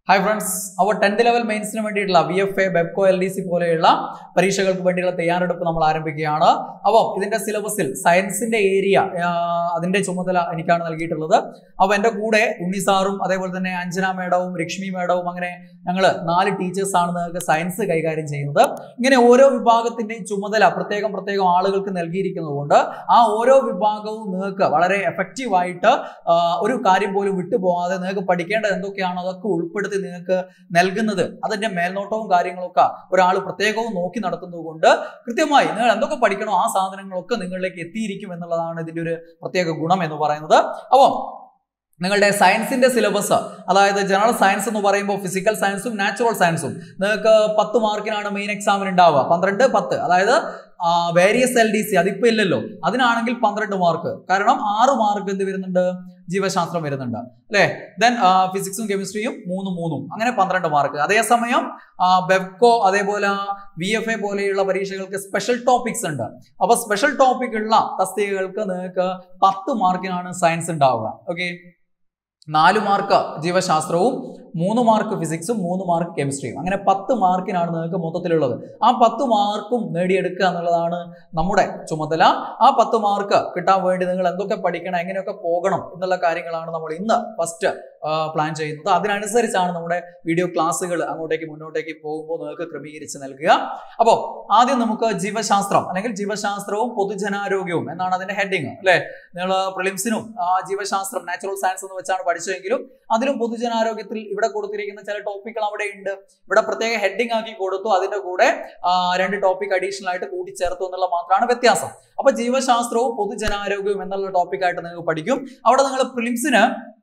Hi friends, our 10th level mains VFA, BEPCO, LDC പരീക്ഷകൾക്ക് വേണ്ടിയുള്ള തയ്യാറെടുപ്പ് നമ്മൾ ആരംഭിക്കുകയാണ്. അപ്പോൾ ഇതിന്റെ സിലബസിൽ സയൻസിന്റെ ഏരിയ അതിന്റെ ചുമതല എനിക്കാണ് നൽകിയിട്ടുള്ളത്. അപ്പോൾ എൻ്റെ കൂടെ ഉണ്ണി സാറും അതേപോലെ തന്നെ അഞ്ജന മേഡവും ലക്ഷ്മി മേഡവും അങ്ങനെ ഞങ്ങൾ 4 ടീച്ചേഴ്സ് ആണ് നിങ്ങൾക്ക് സയൻസ് കൈകാര്യം ചെയ്യുന്നത്. ഇങ്ങനെ ഓരോ വിഭാഗത്തിന്റെയും ചുമതല പ്രത്യേകം ആളുകൾക്ക് നൽകിയിരിക്കുന്നതുകൊണ്ട് ആ ഓരോ വിഭാഗവും നിങ്ങൾക്ക് വളരെ എഫക്റ്റീവ് ആയിട്ട് ഒരു കാര്യം പോലും വിട്ടുപോകാതെ നിങ്ങൾക്ക് പഠിക്കേണ്ടത് എന്തൊക്കെയാണോ അതൊക്കെ ഉൾപ്പെടുത്തി നിങ്ങൾക്ക് നൽകുന്നത് അതിന്റെ മേൽനോട്ടവും കാര്യങ്ങളൊക്കെ ഒരാൾ പ്രത്യേകവും നോക്കി നടത്തുന്നത് കൊണ്ട് കൃത്യമായി നിങ്ങൾ എന്തൊക്കെ പഠിക്കണോ ആ സാധനങ്ങളൊക്കെ നിങ്ങളിലേക്ക് എത്തിയിരിക്കും എന്നുള്ളതാണ് ഇതിന്റെ ഒരു പ്രത്യേക ഗുണം എന്ന് പറയുന്നത്. അപ്പോൾ നിങ്ങളുടെ സയൻസിന്റെ സിലബസ് അതായത് ജനറൽ സയൻസ് എന്ന് പറയുമ്പോൾ ഫിസിക്കൽ സയൻസും നാച്ചുറൽ സയൻസും നിങ്ങൾക്ക് 10 മാർക്കിനാണ് മെയിൻ എക്സാമിന് ഉണ്ടാവുക. 12, 10 അതായത് വേരിയസ് LDC അതിപ്പോ ഇല്ലല്ലോ, അതിനാണെങ്കിൽ 12 മാർക്ക്. കാരണം 6 മാർക്ക് എന്ത് വരുന്നുണ്ട്, ജീവശാസ്ത്രം വരുന്നുണ്ട് അല്ലെ. ദെൻ ഫിസിക്സും കെമിസ്ട്രിയും 3 അങ്ങനെ 12 മാർക്ക്. അതേസമയം ബെപ്കോ അതേപോലെ VFA പോലെയുള്ള പരീക്ഷകൾക്ക് സ്പെഷ്യൽ ടോപ്പിക്സ് ഉണ്ട്. അപ്പൊ സ്പെഷ്യൽ ടോപ്പിക് ഉള്ള തസ്തികകൾക്ക് നിങ്ങൾക്ക് 10 മാർക്കിനാണ് സയൻസ് ഉണ്ടാവുക. ഓക്കെ, 4 മാർക്ക് ജീവശാസ്ത്രവും 3 മാർക്ക് ഫിസിക്സും 3 മാർക്ക് കെമിസ്ട്രിയും അങ്ങനെ 10 മാർക്കിനാണ് നിങ്ങൾക്ക് മൊത്തത്തിലുള്ളത്. ആ 10 മാർക്കും നേടിയെടുക്കുക എന്നുള്ളതാണ് നമ്മുടെ ചുമതല. ആ 10 മാർക്ക് കിട്ടാൻ വേണ്ടി നിങ്ങൾ എന്തൊക്കെ പഠിക്കണം, എങ്ങനെയൊക്കെ പോകണം എന്നുള്ള കാര്യങ്ങളാണ് നമ്മൾ ഇന്ന് ഫസ്റ്റ് പ്ലാൻ ചെയ്യുന്നത്. അതിനനുസരിച്ചാണ് നമ്മുടെ വീഡിയോ ക്ലാസ്സുകൾ അങ്ങോട്ടേക്ക് മുന്നോട്ടേക്ക് പോകുമ്പോൾ നിങ്ങൾക്ക് ക്രമീകരിച്ച് നൽകുക. അപ്പോൾ ആദ്യം നമുക്ക് ജീവശാസ്ത്രം അല്ലെങ്കിൽ ജീവശാസ്ത്രവും പൊതുജനാരോഗ്യവും എന്നാണ് അതിന്റെ ഹെഡിങ് അല്ലെ. നിങ്ങൾ പ്രിലിംസിനും ജീവശാസ്ത്രം നാച്ചുറൽ സയൻസ് എന്ന് വെച്ചാണ് പഠിച്ചതെങ്കിലും അതിലും പൊതുജനാരോഗ്യത്തിൽ ഇവിടെ കൊടുത്തിരിക്കുന്ന ചില ടോപ്പിക്കുകൾ അവിടെ ഉണ്ട്. ഇവിടെ പ്രത്യേക ഹെഡിങ് ആക്കി കൊടുത്തു, അതിന്റെ കൂടെ 2 ടോപ്പിക് അഡീഷണൽ ആയിട്ട് കൂട്ടിച്ചേർത്തു എന്നുള്ള മാത്രമാണ് വ്യത്യാസം. അപ്പൊ ജീവശാസ്ത്രവും പൊതുജനാരോഗ്യവും എന്നുള്ള ടോപ്പിക്കായിട്ട് നിങ്ങൾക്ക് പഠിക്കും. അവിടെ നിങ്ങൾ പ്രിലിംസിന്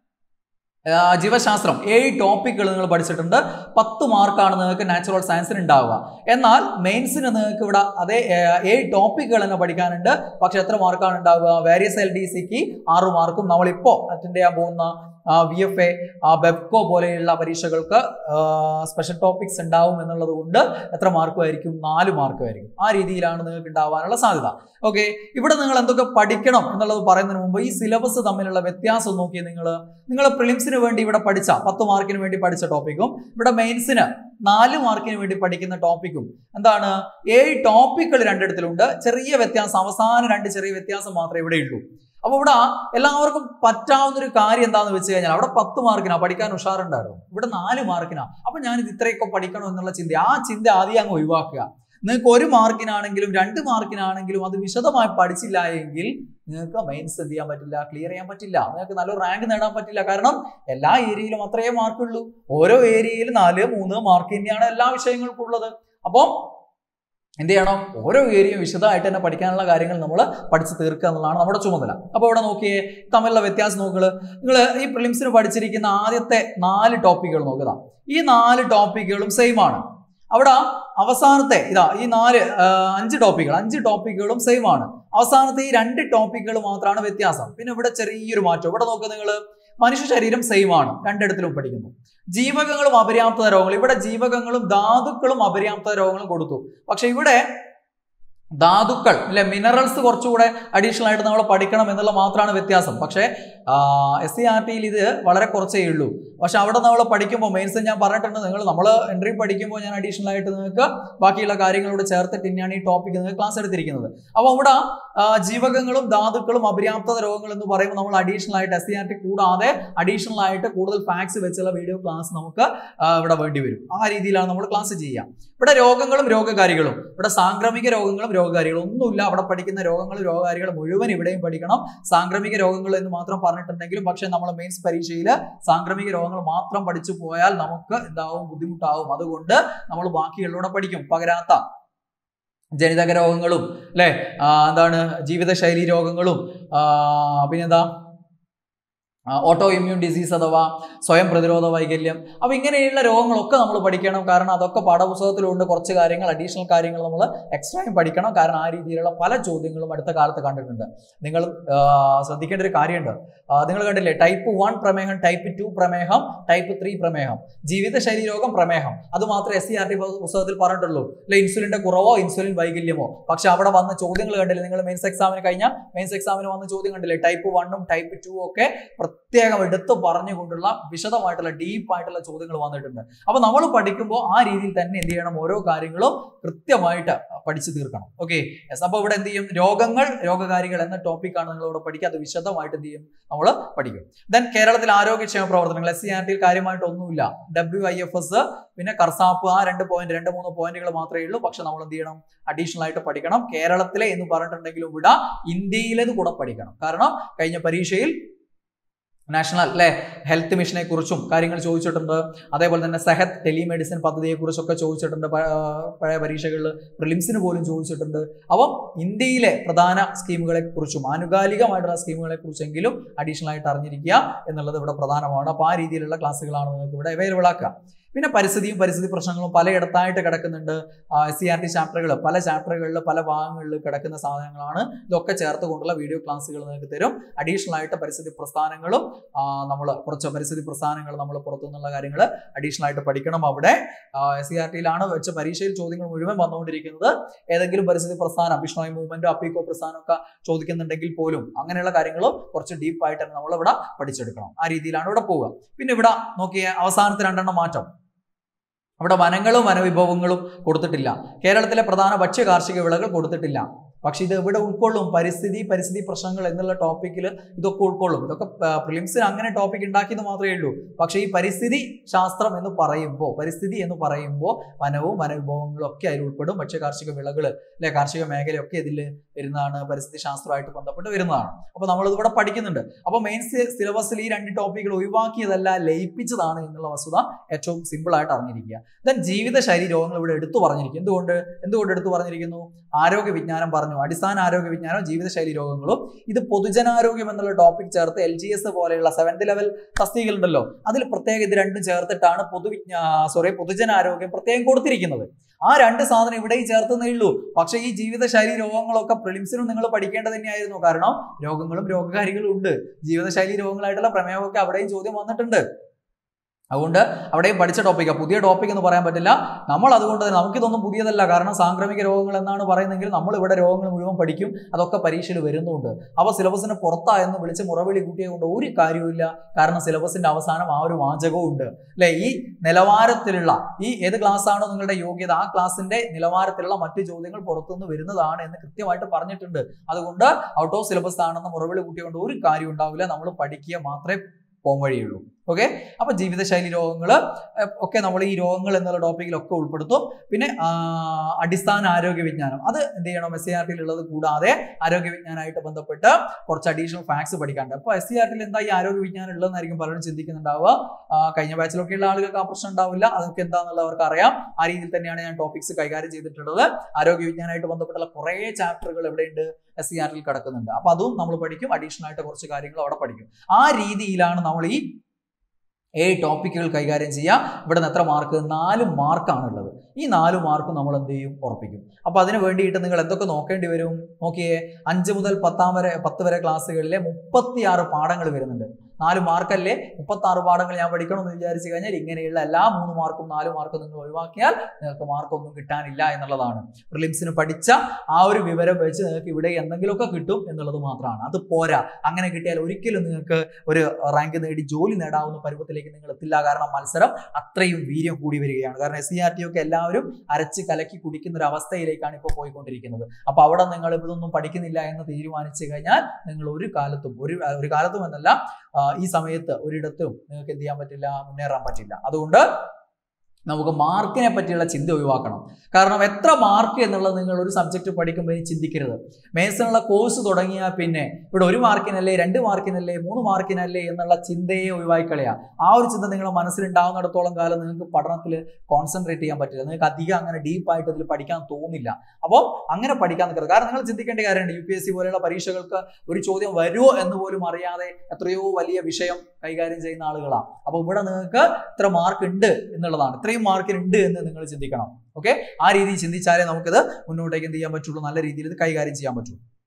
ജീവശാസ്ത്രം 7 ടോപ്പിക്കുകൾ നിങ്ങൾ പഠിച്ചിട്ടുണ്ട്. 10 മാർക്കാണ് നിങ്ങൾക്ക് നാച്ചുറൽ സയൻസിന് ഉണ്ടാവുക. എന്നാൽ മെയിൻസിന് നിങ്ങൾക്ക് ഇവിടെ അതേ 7 ടോപ്പിക്കുകൾ തന്നെ പഠിക്കാനുണ്ട്. പക്ഷെ എത്ര മാർക്കാണ് ഉണ്ടാവുക? വേരിയസ് LDCക്ക് 6 മാർക്കും നമ്മളിപ്പോൾ അറ്റൻഡ് ചെയ്യാൻ പോകുന്ന VFA, ബെപ്കോ പോലെയുള്ള പരീക്ഷകൾക്ക് സ്പെഷ്യൽ ടോപ്പിക്സ് ഉണ്ടാവും എന്നുള്ളത് കൊണ്ട് എത്ര മാർക്കും ആയിരിക്കും? 4 മാർക്കും ആയിരിക്കും. ആ രീതിയിലാണ് നിങ്ങൾക്ക് ഉണ്ടാവാനുള്ള സാധ്യത. ഓക്കെ, ഇവിടെ നിങ്ങൾ എന്തൊക്കെ പഠിക്കണം എന്നുള്ളത് പറയുന്നതിന് മുമ്പ് ഈ സിലബസ് തമ്മിലുള്ള വ്യത്യാസം നോക്കി നിങ്ങൾ പ്രിലിംസിന് വേണ്ടി ഇവിടെ പഠിച്ച 10 മാർക്കിന് വേണ്ടി പഠിച്ച ടോപ്പിക്കും ഇവിടെ മെയിൻസിന് 4 മാർക്കിന് വേണ്ടി പഠിക്കുന്ന ടോപ്പിക്കും എന്താണ്? 7 ടോപ്പിക്കുകൾ രണ്ടിടത്തിലുണ്ട്. ചെറിയ വ്യത്യാസം, അവസാനം 2 ചെറിയ വ്യത്യാസം മാത്രമേ ഇവിടെ ഉള്ളൂ. അപ്പൊ ഇവിടെ എല്ലാവർക്കും പറ്റാവുന്ന ഒരു കാര്യം എന്താന്ന് വെച്ച് കഴിഞ്ഞാൽ അവിടെ 10 മാർക്കിനാ പഠിക്കാൻ ഉഷാറുണ്ടായിരുന്നു, ഇവിടെ 4 മാർക്കിനാ. അപ്പൊ ഞാനിത് ഇത്രയൊക്കെ പഠിക്കണം എന്നുള്ള ആ ചിന്ത ആദ്യം അങ്ങ് ഒഴിവാക്കുക. നിങ്ങൾക്ക് 1 മാർക്കിനാണെങ്കിലും 2 മാർക്കിനാണെങ്കിലും അത് വിശദമായി പഠിച്ചില്ല എങ്കിൽ നിങ്ങൾക്ക് മെയിൻസ് എന്ത് ചെയ്യാൻ പറ്റില്ല, ക്ലിയർ ചെയ്യാൻ പറ്റില്ല, നിങ്ങൾക്ക് നല്ലൊരു റാങ്ക് നേടാൻ പറ്റില്ല. കാരണം എല്ലാ ഏരിയയിലും അത്രയേ മാർക്കുള്ളൂ. ഓരോ ഏരിയയിലും 4, 3 മാർക്ക് തന്നെയാണ് എല്ലാ വിഷയങ്ങൾക്കും ഉള്ളത്. അപ്പം എന്ത് ചെയ്യണം? ഓരോ ഏരിയയും വിശദമായിട്ട് തന്നെ പഠിക്കാനുള്ള കാര്യങ്ങൾ നമ്മൾ പഠിച്ച് തീർക്കുക എന്നുള്ളതാണ് നമ്മുടെ ചുമതല. അപ്പോൾ ഇവിടെ നോക്കിയേ, തമ്മിലുള്ള വ്യത്യാസം നോക്കുക. നിങ്ങൾ ഈ പ്രിലിംസിന് പഠിച്ചിരിക്കുന്ന ആദ്യത്തെ 4 ടോപ്പിക്കുകൾ നോക്കുക. ഈ 4 ടോപ്പിക്കുകളും സെയിം ആണ്. അവിടെ അവസാനത്തെ ഈ 5 ടോപ്പിക്കുകളും സെയിം ആണ്. അവസാനത്തെ ഈ 2 ടോപ്പിക്കുകൾ മാത്രമാണ് വ്യത്യാസം. പിന്നെ ഇവിടെ ചെറിയൊരു മാറ്റം. ഇവിടെ നോക്കുക നിങ്ങൾ, മനുഷ്യ ശരീരം സെയിം ആണ്, രണ്ടിടത്തിലും പഠിക്കുന്നു. ജീവകങ്ങളും അപര്യാപ്തത രോഗങ്ങൾ, ഇവിടെ ജീവകങ്ങളും ധാതുക്കളും അപര്യാപ്തത രോഗങ്ങളും കൊടുത്തു. പക്ഷെ ഇവിടെ ധാതുക്കൾ അല്ലെ, മിനറൽസ് കുറച്ചുകൂടെ അഡീഷണൽ ആയിട്ട് നമ്മൾ പഠിക്കണം എന്നുള്ള മാത്രമാണ് വ്യത്യാസം. പക്ഷേ SCRTയിൽ ഇത് വളരെ കുറച്ചേ ഉള്ളൂ. പക്ഷെ അവിടെ നമ്മൾ പഠിക്കുമ്പോൾ മെയിൻസ് ഞാൻ പറഞ്ഞിട്ടുണ്ട്, നമ്മൾ എൻട്രി പഠിക്കുമ്പോൾ ഞാൻ അഡീഷണൽ ആയിട്ട് നിങ്ങൾക്ക് ബാക്കിയുള്ള കാര്യങ്ങളോട് ചേർത്തിട്ട് തന്നെയാണ് ഈ ടോപ്പിക്ക് നിങ്ങൾക്ക് ക്ലാസ് എടുത്തിരിക്കുന്നത്. അപ്പോൾ ഇവിടെ ജീവകങ്ങളും ധാതുക്കളും അപര്യാപ്തത രോഗങ്ങൾ എന്ന് പറയുമ്പോൾ നമ്മൾ അഡീഷണൽ ആയിട്ട് SCRT കൂടാതെ അഡീഷണൽ ആയിട്ട് കൂടുതൽ ഫാക്ട്സ് വെച്ചുള്ള വീഡിയോ ക്ലാസ് നമുക്ക് ഇവിടെ വേണ്ടി വരും. ആ രീതിയിലാണ് നമ്മൾ ക്ലാസ് ചെയ്യുക. ഇവിടെ രോഗങ്ങളും രോഗകാരികളും, ഇവിടെ സാംക്രമിക രോഗങ്ങളും രോഗകാരികളും ഒന്നുമില്ല. അവിടെ പഠിക്കുന്ന രോഗങ്ങളും രോഗകാരികളും മുഴുവൻ ഇവിടെയും പഠിക്കണം. സാംക്രമിക രോഗങ്ങൾ എന്ന് മാത്രം പറഞ്ഞിട്ടുണ്ടെങ്കിലും പക്ഷെ നമ്മൾ മെയിൻസ് പരീക്ഷയിൽ സാംക്രമിക രോഗങ്ങൾ മാത്രം പഠിച്ചു പോയാൽ നമുക്ക് എന്താവും, ബുദ്ധിമുട്ടാവും. അതുകൊണ്ട് നമ്മൾ ബാക്കിയുള്ളൂടെ പഠിക്കും. പകരാത്ത ജനിതക രോഗങ്ങളും അല്ലെ, എന്താണ് ജീവിതശൈലി രോഗങ്ങളും, പിന്നെന്താ ഓട്ടോ ഇമ്മ്യൂൺ ഡിസീസ് അഥവാ സ്വയം പ്രതിരോധ വൈകല്യം. അപ്പോൾ ഇങ്ങനെയുള്ള രോഗങ്ങളൊക്കെ നമ്മൾ പഠിക്കണം. കാരണം അതൊക്കെ പാഠപുസ്തകത്തിലുണ്ട്. കുറച്ച് കാര്യങ്ങൾ അഡീഷണൽ കാര്യങ്ങൾ നമ്മൾ എക്സ്ട്രായും പഠിക്കണം. കാരണം ആ രീതിയിലുള്ള പല ചോദ്യങ്ങളും അടുത്ത കാലത്ത് കണ്ടിട്ടുണ്ട്. നിങ്ങൾ ശ്രദ്ധിക്കേണ്ട ഒരു കാര്യമുണ്ട്. നിങ്ങൾ കണ്ടില്ലേ, ടൈപ്പ് 1 പ്രമേഹം, ടൈപ്പ് 2 പ്രമേഹം, ടൈപ്പ് 3 പ്രമേഹം, ജീവിതശൈലി രോഗം പ്രമേഹം. അത് മാത്രമേ SCRT പുസ്തകത്തിൽ പറഞ്ഞിട്ടുള്ളൂ. അല്ലെ, ഇൻസുലിന്റെ കുറവോ ഇൻസുലിൻ വൈകല്യമോ. പക്ഷെ അവിടെ വന്ന ചോദ്യങ്ങൾ കണ്ടില്ലേ, നിങ്ങൾ മെയിൻസ് എക്സാമിന് വന്ന ചോദ്യം കണ്ടില്ലേ, ടൈപ്പ് 1ഉം ടൈപ്പ് 2 ഒക്കെ പ്രത്യേകം എടുത്ത് പറഞ്ഞുകൊണ്ടുള്ള വിശദമായിട്ടുള്ള ഡീപ്പായിട്ടുള്ള ചോദ്യങ്ങൾ വന്നിട്ടുണ്ട്. അപ്പൊ നമ്മൾ പഠിക്കുമ്പോൾ ആ രീതിയിൽ തന്നെ എന്ത് ചെയ്യണം, ഓരോ കാര്യങ്ങളും കൃത്യമായിട്ട് പഠിച്ചു തീർക്കണം. ഓക്കെ, അപ്പൊ ഇവിടെ എന്ത് ചെയ്യും, രോഗകാരികൾ എന്ന ടോപ്പിക്കാണ് നിങ്ങൾ ഇവിടെ പഠിക്കുക. അത് വിശദമായിട്ട് എന്ത് ചെയ്യും, നമ്മൾ പഠിക്കും. ദെൻ കേരളത്തിൽ ആരോഗ്യക്ഷേമ പ്രവർത്തനങ്ങൾ SCRT കാര്യമായിട്ടൊന്നുമില്ല. WIFS പിന്നെ കർസാപ്പ് ആ 2-3 പോയിന്റുകൾ മാത്രമേ ഉള്ളൂ. പക്ഷെ നമ്മൾ എന്ത് ചെയ്യണം, അഡീഷണൽ ആയിട്ട് പഠിക്കണം. കേരളത്തിലെ എന്ന് പറഞ്ഞിട്ടുണ്ടെങ്കിലും ഇവിടെ ഇന്ത്യയിലേത് കൂടെ പഠിക്കണം. കാരണം കഴിഞ്ഞ പരീക്ഷയിൽ നാഷണൽ ഹെൽത്ത് മിഷനെ കുറിച്ചും കാര്യങ്ങൾ ചോദിച്ചിട്ടുണ്ട്. അതേപോലെ തന്നെ സെഹത്ത് ടെലിമെഡിസിൻ പദ്ധതിയെ കുറിച്ചൊക്കെ ചോദിച്ചിട്ടുണ്ട്. പഴയ പരീക്ഷകളിൽ പ്രിലിംസിന് പോലും ചോദിച്ചിട്ടുണ്ട്. അപ്പം ഇന്ത്യയിലെ പ്രധാന സ്കീമുകളെ കുറിച്ചും ആനുകാലികമായിട്ടുള്ള സ്കീമുകളെ കുറിച്ചെങ്കിലും അഡീഷണൽ ആയിട്ട് അറിഞ്ഞിരിക്കുക എന്നുള്ളത് ഇവിടെ പ്രധാനമാണ്. അപ്പോൾ ആ രീതിയിലുള്ള ക്ലാസ്സുകളാണ് നിങ്ങൾക്ക് ഇവിടെ അവൈലബിൾ ആക്കുക. പിന്നെ പരിസ്ഥിതി പ്രശ്നങ്ങളും പലയിടത്തായിട്ട് കിടക്കുന്നുണ്ട്. SCRT ചാപ്റ്ററുകൾ പല ചാപ്റ്ററുകളിൽ പല ഭാഗങ്ങളിൽ കിടക്കുന്ന സാധനങ്ങളാണ്. ഇതൊക്കെ ചേർത്ത് കൊണ്ടുള്ള വീഡിയോ ക്ലാസ്സുകൾ നിങ്ങൾക്ക് തരും. അഡീഷണൽ ആയിട്ട് പരിസ്ഥിതി പ്രസ്ഥാനങ്ങളും കുറച്ച് പരിസ്ഥിതി പ്രസ്ഥാനങ്ങൾ നമ്മൾ പുറത്തുനിന്നുള്ള കാര്യങ്ങൾ അഡീഷണൽ ആയിട്ട് പഠിക്കണം. അവിടെ SCRTയിലാണ് വെച്ച പരീക്ഷയിൽ ചോദ്യങ്ങൾ മുഴുവൻ വന്നുകൊണ്ടിരിക്കുന്നത്. ഏതെങ്കിലും പരിസ്ഥിതി പ്രസ്ഥാനം, ബിഷ്ണോയ് മൂവ്മെന്റോ അപ്പീക്കോ പ്രസ്ഥാനമൊക്കെ ചോദിക്കുന്നുണ്ടെങ്കിൽ പോലും അങ്ങനെയുള്ള കാര്യങ്ങളും കുറച്ച് ഡീപ്പായിട്ട് തന്നെ നമ്മളിവിടെ പഠിച്ചെടുക്കണം. ആ രീതിയിലാണ് ഇവിടെ പോവുക. പിന്നെ ഇവിടെ നോക്കിയ അവസാനത്തെ 2 മാറ്റം, അവിടെ വനങ്ങളും വനവിഭവങ്ങളും കൊടുത്തിട്ടില്ല. കേരളത്തിലെ പ്രധാന ഭക്ഷ്യ കാർഷിക വിളകൾ കൊടുത്തിട്ടില്ല. പക്ഷെ ഇത് ഇവിടെ ഉൾക്കൊള്ളും. പരിസ്ഥിതി പ്രശ്നങ്ങൾ എന്നുള്ള ടോപ്പിക്കിൽ ഇതൊക്കെ ഉൾക്കൊള്ളും. ഇതൊക്കെ പ്രിലിംസിന് അങ്ങനെ ടോപ്പിക് ഉണ്ടാക്കിയത് മാത്രമേ ഉള്ളൂ. പക്ഷേ ഈ പരിസ്ഥിതി ശാസ്ത്രം എന്ന് പറയുമ്പോൾ, പരിസ്ഥിതി എന്ന് പറയുമ്പോൾ വനവും വനവിഭവങ്ങളും ഒക്കെ അതിൽ ഉൾപ്പെടും. ഭക്ഷ്യ കാർഷിക വിളകൾ കാർഷിക മേഖലയൊക്കെ ഇതിൽ വരുന്നതാണ്, പരിസ്ഥിതി ശാസ്ത്രമായിട്ട് ബന്ധപ്പെട്ട് വരുന്നതാണ്. അപ്പോൾ നമ്മളിതിവിടെ പഠിക്കുന്നുണ്ട്. അപ്പോൾ മെയിൻ സിലബസിൽ ഈ 2 ടോപ്പിക്കുകൾ ഒഴിവാക്കിയതല്ല, ലയിപ്പിച്ചതാണ് എന്നുള്ള വസ്തുത ഏറ്റവും സിമ്പിൾ ആയിട്ട് അറിഞ്ഞിരിക്കുക. ദെൻ ജീവിതശൈലി രോഗങ്ങൾ ഇവിടെ എടുത്തു പറഞ്ഞിരിക്കും. എന്തുകൊണ്ട് എടുത്തു പറഞ്ഞിരിക്കുന്നു? ആരോഗ്യ വിജ്ഞാനം പറഞ്ഞു, അടിസ്ഥാന ആരോഗ്യ വിജ്ഞാനം, ജീവിതശൈലി രോഗങ്ങളും. ഇത് പൊതുജനാരോഗ്യം എന്നുള്ള ടോപ്പിക് ചേർത്ത് LGS പോലെയുള്ള 7th ലെവൽ തസ്തികകളുണ്ടല്ലോ, അതിൽ പ്രത്യേകം ഇത് 2 ചേർത്തിട്ടാണ് പൊതുജനാരോഗ്യം പ്രത്യേകം കൊടുത്തിരിക്കുന്നത്. ആ 2 സാധനം ഇവിടെ ചേർത്തതേ ഉള്ളൂ. പക്ഷേ ഈ ജീവിതശൈലി രോഗങ്ങളൊക്കെ പ്രിലിംസിനും നിങ്ങൾ പഠിക്കേണ്ടത് തന്നെയായിരുന്നു. കാരണം രോഗങ്ങളും രോഗകാരികളും ഉണ്ട്. ജീവിതശൈലി രോഗങ്ങളായിട്ടുള്ള പ്രമേയമൊക്കെ അവിടെയും ചോദ്യം വന്നിട്ടുണ്ട്. അതുകൊണ്ട് അവിടെയും പഠിച്ച ടോപ്പിക്കാണ്. പുതിയ ടോപ്പിക് എന്ന് പറയാൻ പറ്റില്ല. നമ്മൾ അതുകൊണ്ട് തന്നെ നമുക്കിതൊന്നും പുതിയതല്ല. കാരണം സാംക്രമിക രോഗങ്ങൾ എന്നാണ് പറയുന്നതെങ്കിൽ നമ്മൾ ഇവിടെ രോഗങ്ങൾ മുഴുവൻ പഠിക്കും. അതൊക്കെ പരീക്ഷയിൽ വരുന്നുണ്ട്. അപ്പോൾ സിലബസിന് പുറത്തായെന്ന് വിളിച്ച് മുറവിളി കൂട്ടിയത് കൊണ്ട് ഒരു കാര്യവുമില്ല. കാരണം സിലബസിന്റെ അവസാനം ആ ഒരു വാചകവും ഉണ്ട് അല്ലെ. ഈ നിലവാരത്തിലുള്ള ഏത് ക്ലാസ് ആണോ നിങ്ങളുടെ യോഗ്യത, ആ ക്ലാസിന്റെ നിലവാരത്തിലുള്ള മറ്റു ചോദ്യങ്ങൾ പുറത്തുനിന്ന് വരുന്നതാണ് എന്ന് കൃത്യമായിട്ട് പറഞ്ഞിട്ടുണ്ട്. അതുകൊണ്ട് ഔട്ട് ഓഫ് സിലബസ് ആണെന്ന് മുറവിളി കൂട്ടിയത് കൊണ്ട് ഒരു കാര്യം ഉണ്ടാവില്ല. നമ്മൾ പഠിക്കുക മാത്രമേ പോകാൻ വഴിയുള്ളൂ. ഓക്കെ, അപ്പൊ ജീവിതശൈലി രോഗങ്ങൾ ഒക്കെ നമ്മൾ ഈ രോഗങ്ങൾ എന്നുള്ള ടോപ്പിക്കിലൊക്കെ ഉൾപ്പെടുത്തും. പിന്നെ അടിസ്ഥാന ആരോഗ്യ വിജ്ഞാനം അത് എന്ത് ചെയ്യണം, SCRTയിൽ ഉള്ളത് കൂടാതെ ആരോഗ്യ വിജ്ഞാനമായിട്ട് ബന്ധപ്പെട്ട് കുറച്ച് അഡീഷണൽ ഫാക്ട്സ് പഠിക്കാനുണ്ട്. അപ്പോൾ SCRTയിൽ എന്താ ഈ ആരോഗ്യ വിജ്ഞാനം ഉള്ളതെന്നായിരിക്കും പലരും ചിന്തിക്കുന്നുണ്ടാവുക. കഴിഞ്ഞ ബാച്ചിലൊക്കെ ഉള്ള ആളുകൾക്ക് ആ പ്രശ്നം ഉണ്ടാവില്ല. അതൊക്കെ എന്താണെന്നുള്ളവർക്ക് അറിയാം. ആ രീതിയിൽ തന്നെയാണ് ഞാൻ ടോപ്പിക്സ് കൈകാര്യം ചെയ്തിട്ടുള്ളത്. ആരോഗ്യ വിജ്ഞാനമായിട്ട് ബന്ധപ്പെട്ടുള്ള കുറേ ചാപ്റ്ററുകൾ എവിടെയുണ്ട്, SCRTയിൽ കിടക്കുന്നുണ്ട്. അപ്പൊ അതും നമ്മൾ പഠിക്കും. അഡീഷണൽ ആയിട്ട് കുറച്ച് കാര്യങ്ങൾ അവിടെ പഠിക്കും. ആ രീതിയിലാണ് നമ്മൾ ഈ 7 ടോപ്പിക്കുകൾ കൈകാര്യം ചെയ്യുക. ഇവിടെ നിന്ന് എത്ര മാർക്ക്? 4 മാർക്കാണുള്ളത്. ഈ 4 മാർക്ക് നമ്മൾ എന്ത് ചെയ്യും? ഉറപ്പിക്കും. അപ്പോൾ അതിന് വേണ്ടിയിട്ട് നിങ്ങൾ എന്തൊക്കെ നോക്കേണ്ടി വരും? നോക്കിയേ, 5 മുതൽ 10 വരെ ക്ലാസ്സുകളിലെ 36 പാഠങ്ങൾ വരുന്നുണ്ട്. 4 മാർക്കല്ലേ, 36 പാഠങ്ങൾ ഞാൻ പഠിക്കണമെന്ന് വിചാരിച്ചു കഴിഞ്ഞാൽ ഇങ്ങനെയുള്ള എല്ലാ 3 മാർക്കും 4 മാർക്കും നിങ്ങൾ ഒഴിവാക്കിയാൽ നിങ്ങൾക്ക് മാർക്കൊന്നും കിട്ടാനില്ല എന്നുള്ളതാണ്. പ്രിലിംസിന് പഠിച്ച ആ ഒരു വിവരം വെച്ച് നിങ്ങൾക്ക് ഇവിടെ എന്തെങ്കിലുമൊക്കെ കിട്ടും എന്നുള്ളത് മാത്രമാണ്. അത് പോരാ. അങ്ങനെ കിട്ടിയാൽ ഒരിക്കലും നിങ്ങൾക്ക് ഒരു റാങ്ക് നേടി ജോലി നേടാവുന്ന പരുവത്തിലേക്ക് നിങ്ങൾ എത്തില്ല. കാരണം മത്സരം അത്രയും വീര്യം കൂടി വരികയാണ്. കാരണം SCRT ഒക്കെ എല്ലാവരും അരച്ച് കലക്കി കുടിക്കുന്ന ഒരു അവസ്ഥയിലേക്കാണ് ഇപ്പോൾ പോയിക്കൊണ്ടിരിക്കുന്നത്. അപ്പൊ അവിടെ നിങ്ങൾ ഇതൊന്നും പഠിക്കുന്നില്ല എന്ന് തീരുമാനിച്ചു കഴിഞ്ഞാൽ നിങ്ങൾ ഒരു കാലത്തും എന്നല്ല, ഈ സമയത്ത് ഒരിടത്തും നിങ്ങൾക്ക് എന്ത് ചെയ്യാൻ പറ്റില്ല, മുന്നേറാൻ പറ്റില്ല. അതുകൊണ്ട് നമുക്ക് മാർക്കിനെ പറ്റിയുള്ള ചിന്ത ഒഴിവാക്കണം. കാരണം എത്ര മാർക്ക് എന്നുള്ളത് നിങ്ങൾ ഒരു സബ്ജക്റ്റ് പഠിക്കുമ്പോൾ ഇനി ചിന്തിക്കരുത്. മേഴ്സിനുള്ള കോഴ്സ് തുടങ്ങിയാൽ പിന്നെ ഇവിടെ 1 മാർക്കിനല്ലേ, 2 മാർക്കിനല്ലേ, 3 മാർക്കിനല്ലേ എന്നുള്ള ചിന്തയെ ഒഴിവാക്കിക്കളയാ. ആ ഒരു ചിന്ത നിങ്ങളുടെ മനസ്സിലുണ്ടാകുന്നിടത്തോളം കാലം നിങ്ങൾക്ക് പഠനത്തിൽ കോൺസെൻട്രേറ്റ് ചെയ്യാൻ പറ്റില്ല. നിങ്ങൾക്ക് അധികം അങ്ങനെ ഡീപ്പായിട്ട് ഇതിൽ പഠിക്കാൻ തോന്നില്ല. അപ്പോൾ അങ്ങനെ പഠിക്കാൻ നിൽക്കരുത്. കാരണം നിങ്ങൾ ചിന്തിക്കേണ്ട കാര്യമുണ്ട്, UPSC പോലെയുള്ള പരീക്ഷകൾക്ക് ഒരു ചോദ്യം വരുമോ എന്ന് പോലും അറിയാതെ എത്രയോ വലിയ വിഷയം കൈകാര്യം ചെയ്യുന്ന ആളുകളാണ്. അപ്പോൾ ഇവിടെ നിങ്ങൾക്ക് ഇത്ര മാർക്ക് ഉണ്ട് എന്നുള്ളതാണ്, ഇത്രയും മാർക്കിനുണ്ട് എന്ന് നിങ്ങൾ ചിന്തിക്കണം. ഓക്കെ, ആ രീതിയിൽ ചിന്തിച്ചാലേ നമുക്കിത് മുന്നോട്ടേക്ക് എന്ത് ചെയ്യാൻ പറ്റുള്ളൂ, നല്ല രീതിയിൽ ഇത് കൈകാര്യം ചെയ്യാൻ പറ്റുള്ളൂ.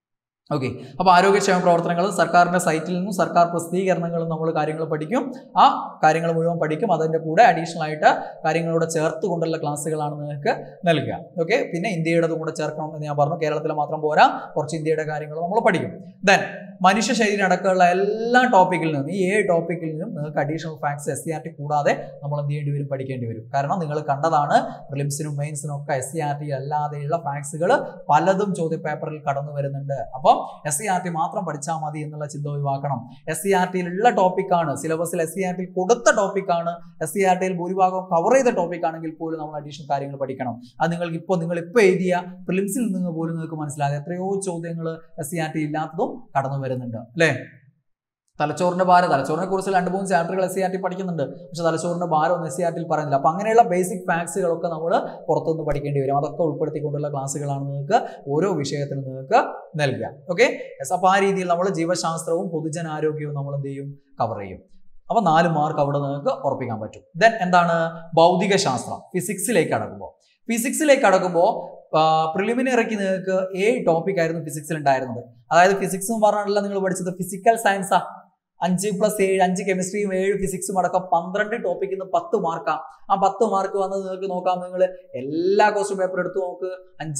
ഓക്കെ. അപ്പോൾ ആരോഗ്യക്ഷേമ പ്രവർത്തനങ്ങൾ സർക്കാരിൻ്റെ സൈറ്റിൽ നിന്നും സർക്കാർ പ്രസിദ്ധീകരണങ്ങളും നമ്മൾ കാര്യങ്ങൾ പഠിക്കും. ആ കാര്യങ്ങൾ മുഴുവൻ പഠിക്കും. അതിൻ്റെ കൂടെ അഡീഷണൽ ആയിട്ട് കാര്യങ്ങളോട് ചേർത്ത് കൊണ്ടുള്ള ക്ലാസ്സുകളാണ് നിങ്ങൾക്ക് നൽകുക. ഓക്കെ. പിന്നെ ഇന്ത്യയുടെ കൂടെ ചേർക്കണം എന്ന് ഞാൻ പറഞ്ഞു. കേരളത്തിൽ മാത്രം പോരാ, കുറച്ച് ഇന്ത്യയുടെ കാര്യങ്ങൾ നമ്മൾ പഠിക്കും. ദെൻ മനുഷ്യ ശരീരം അടക്കമുള്ള എല്ലാ ടോപ്പിക്കിൽ നിന്നും, ഈ 7 ടോപ്പിക്കിൽ നിന്നും നിങ്ങൾക്ക് അഡീഷണൽ ഫാക്ട്സ് SCRT കൂടാതെ നമ്മൾ എന്ത് ചെയ്യേണ്ടി വരും, പഠിക്കേണ്ടി വരും. കാരണം നിങ്ങൾ കണ്ടതാണ് പ്രിലിംസിനും മെയിൻസിനും ഒക്കെ SCRT അല്ലാതെയുള്ള ഫാക്ട്സുകൾ പലതും ചോദ്യപേപ്പറിൽ കടന്നു വരുന്നുണ്ട്. അപ്പം SCRT മാത്രം പഠിച്ചാൽ മതി എന്നുള്ള ചിന്ത ഒഴിവാക്കണം. SCRTയിലുള്ള ടോപ്പിക്കാണ്, സിലബസിൽ SCRT കൊടുത്ത ടോപ്പിക്കാണ്, SCRTയിൽ ഭൂരിഭാഗം കവർ ചെയ്ത ടോപ്പിക് ആണെങ്കിൽ പോലും നമ്മൾ അഡീഷണൽ കാര്യങ്ങൾ പഠിക്കണം. അത് നിങ്ങൾ ഇപ്പോൾ എഴുതിയ പ്രിലിംസിൽ നിന്ന് പോലും നിങ്ങൾക്ക് മനസ്സിലാകും എത്രയോ ചോദ്യങ്ങൾ SCRT ഇല്ലാത്തതും കടന്നു വരുന്നുണ്ട് അല്ലേ. തലച്ചോറിന്റെ ഭാരം, തലച്ചോറിനെ കുറിച്ച് 2-3 ചാപ്റ്ററുകൾ SCRT പഠിക്കുന്നുണ്ട്. പക്ഷെ തലച്ചോറിന്റെ ഭാരം ഒന്നും SCRTയിൽ പറയുന്നില്ല. അപ്പൊ അങ്ങനെയുള്ള ബേസിക് ഫാക്ട്സുകളൊക്കെ നമ്മൾ പുറത്തുനിന്ന് പഠിക്കേണ്ടി വരും. അതൊക്കെ ഉൾപ്പെടുത്തിക്കൊണ്ടുള്ള ക്ലാസ്സുകളാണ് നിങ്ങൾക്ക് ഓരോ വിഷയത്തിനും നിങ്ങൾക്ക് നൽകുക. ഓക്കെ. അപ്പൊ ആ രീതിയിൽ നമ്മൾ ജീവശാസ്ത്രവും പൊതുജനാരോഗ്യവും നമ്മൾ എന്ത് ചെയ്യും, കവർ ചെയ്യും. അപ്പൊ 4 മാർക്ക് അവിടെ നിങ്ങൾക്ക് ഉറപ്പിക്കാൻ പറ്റും. ദെൻ എന്താണ് ഭൗതിക ശാസ്ത്രം, ഫിസിക്സിലേക്ക് അടക്കുമ്പോൾ പ്രിലിമിനറിക്ക് നിങ്ങൾക്ക് 7 ടോപ്പിക് ആയിരുന്നു ഫിസിക്സിൽ ഉണ്ടായിരുന്നത്. അതായത് ഫിസിക്സ് എന്ന് പറഞ്ഞാൽ നിങ്ങൾ പഠിച്ചത് ഫിസിക്കൽ സയൻസാ. 5+7 5 കെമിസ്ട്രിയും 7 ഫിസിക്സും അടക്കം 12 ടോപ്പിക്കിൽ നിന്ന് 10 മാർക്കാണ്. ആ 10 മാർക്ക് വന്ന് നിങ്ങൾക്ക് നോക്കാം. നിങ്ങൾ എല്ലാ ക്വസ്റ്റ്യൻ പേപ്പർ എടുത്ത് നോക്ക്,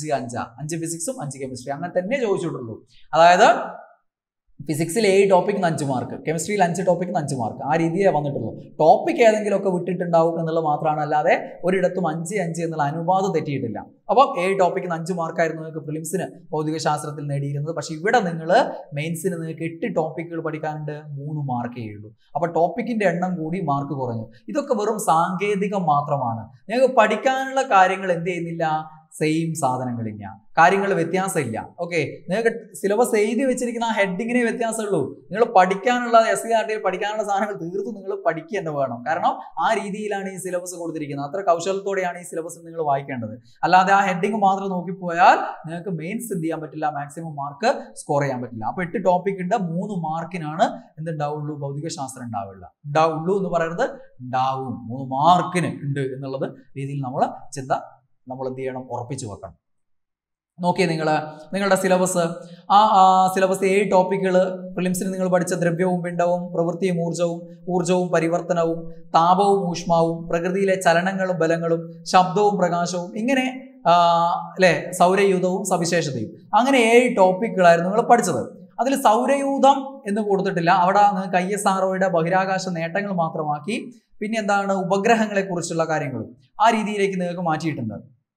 5 ഫിസിക്സും 5 കെമിസ്ട്രി അങ്ങനെ തന്നെ ചോദിച്ചിട്ടുള്ളൂ. അതായത് ഫിസിക്സിൽ 7 ടോപ്പിക്കിന് 5 മാർക്ക്, കെമിസ്ട്രിയിൽ 5 ടോപ്പിക്കിന് 5 മാർക്ക്, ആ രീതിയേ വന്നിട്ടുള്ളൂ. ടോപ്പിക് ഏതെങ്കിലുമൊക്കെ വിട്ടിട്ടുണ്ടാവും എന്നുള്ളത് മാത്രമാണ്, അല്ലാതെ ഒരിടത്തും 5 എന്നുള്ള അനുപാതം തെറ്റിയിട്ടില്ല. അപ്പോൾ 7 ടോപ്പിക്കിന് 5 മാർക്കായിരുന്നു നിങ്ങൾക്ക് പ്രിലിംസിന് ഭൗതികശാസ്ത്രത്തിൽ നേടിയിരുന്നത്. പക്ഷെ ഇവിടെ നിങ്ങൾ മെയിൻസിന് നിങ്ങൾക്ക് 8 ടോപ്പിക്കുകൾ പഠിക്കാനുണ്ട്, 3 മാർക്കേ ഉള്ളൂ. അപ്പോൾ ടോപ്പിക്കിന്റെ എണ്ണം കൂടി മാർക്ക് കുറഞ്ഞു. ഇതൊക്കെ വെറും സാങ്കേതികം മാത്രമാണ്. നിങ്ങൾക്ക് പഠിക്കാനുള്ള കാര്യങ്ങൾ എന്ത് ചെയ്യുന്നില്ല, സെയിം സാധനങ്ങളില്ല, കാര്യങ്ങൾ വ്യത്യാസമില്ല. ഓക്കെ. നിങ്ങൾക്ക് സിലബസ് എഴുതി വെച്ചിരിക്കുന്ന ആ ഹെഡിങ്ങിനെ വ്യത്യാസമുള്ളൂ. നിങ്ങൾ പഠിക്കാനുള്ള SCRTയിൽ പഠിക്കാനുള്ള സാധനങ്ങൾ തീർത്തും നിങ്ങൾ പഠിക്കുക തന്നെ വേണം. കാരണം ആ രീതിയിലാണ് ഈ സിലബസ് കൊടുത്തിരിക്കുന്നത്. അത്ര കൗശലത്തോടെയാണ് ഈ സിലബസ് നിങ്ങൾ വായിക്കേണ്ടത്. അല്ലാതെ ആ ഹെഡിങ് മാത്രം നോക്കിപ്പോയാൽ നിങ്ങൾക്ക് മെയിൻസ് എന്ത് ചെയ്യാൻ പറ്റില്ല, മാക്സിമം മാർക്ക് സ്കോർ ചെയ്യാൻ പറ്റില്ല. അപ്പൊ 8 ടോപ്പിക് ഉണ്ട്, 3 മാർക്കിനാണ് എന്തുണ്ടാവുള്ളൂ, ഭൗതികശാസ്ത്രം ഉണ്ടാവുള്ളൂ എന്ന് പറയുന്നത് ഉണ്ടാവും, 3 മാർക്കിന് ഉണ്ട് എന്നുള്ളത് രീതിയിൽ നമ്മൾ എന്ത് ചെയ്യണം, ഉറപ്പിച്ചു വെക്കണം. നോക്കിയേ നിങ്ങളുടെ സിലബസ്, ആ സിലബസ് 7 ടോപ്പിക്കുകൾ പ്രിലിംസിന് നിങ്ങൾ പഠിച്ച ദ്രവ്യവും പിണ്ഡവും, പ്രവൃത്തിയും ഊർജവും പരിവർത്തനവും, താപവും ഊഷ്മാവും, പ്രകൃതിയിലെ ചലനങ്ങളും ബലങ്ങളും, ശബ്ദവും പ്രകാശവും, ഇങ്ങനെ അല്ലെ സൗരയൂഥവും സവിശേഷതയും, അങ്ങനെ 7 ടോപ്പിക്കുകളായിരുന്നു നിങ്ങൾ പഠിച്ചത്. അതിൽ സൗരയൂഥം എന്ന് കൊടുത്തിട്ടില്ല. അവിടെ നിങ്ങൾക്ക് ISROയുടെ ബഹിരാകാശ നേട്ടങ്ങൾ മാത്രമാക്കി. പിന്നെ എന്താണ്, ഉപഗ്രഹങ്ങളെ കുറിച്ചുള്ള കാര്യങ്ങളും ആ രീതിയിലേക്ക് നിങ്ങൾക്ക് മാറ്റിയിട്ടുണ്ട്.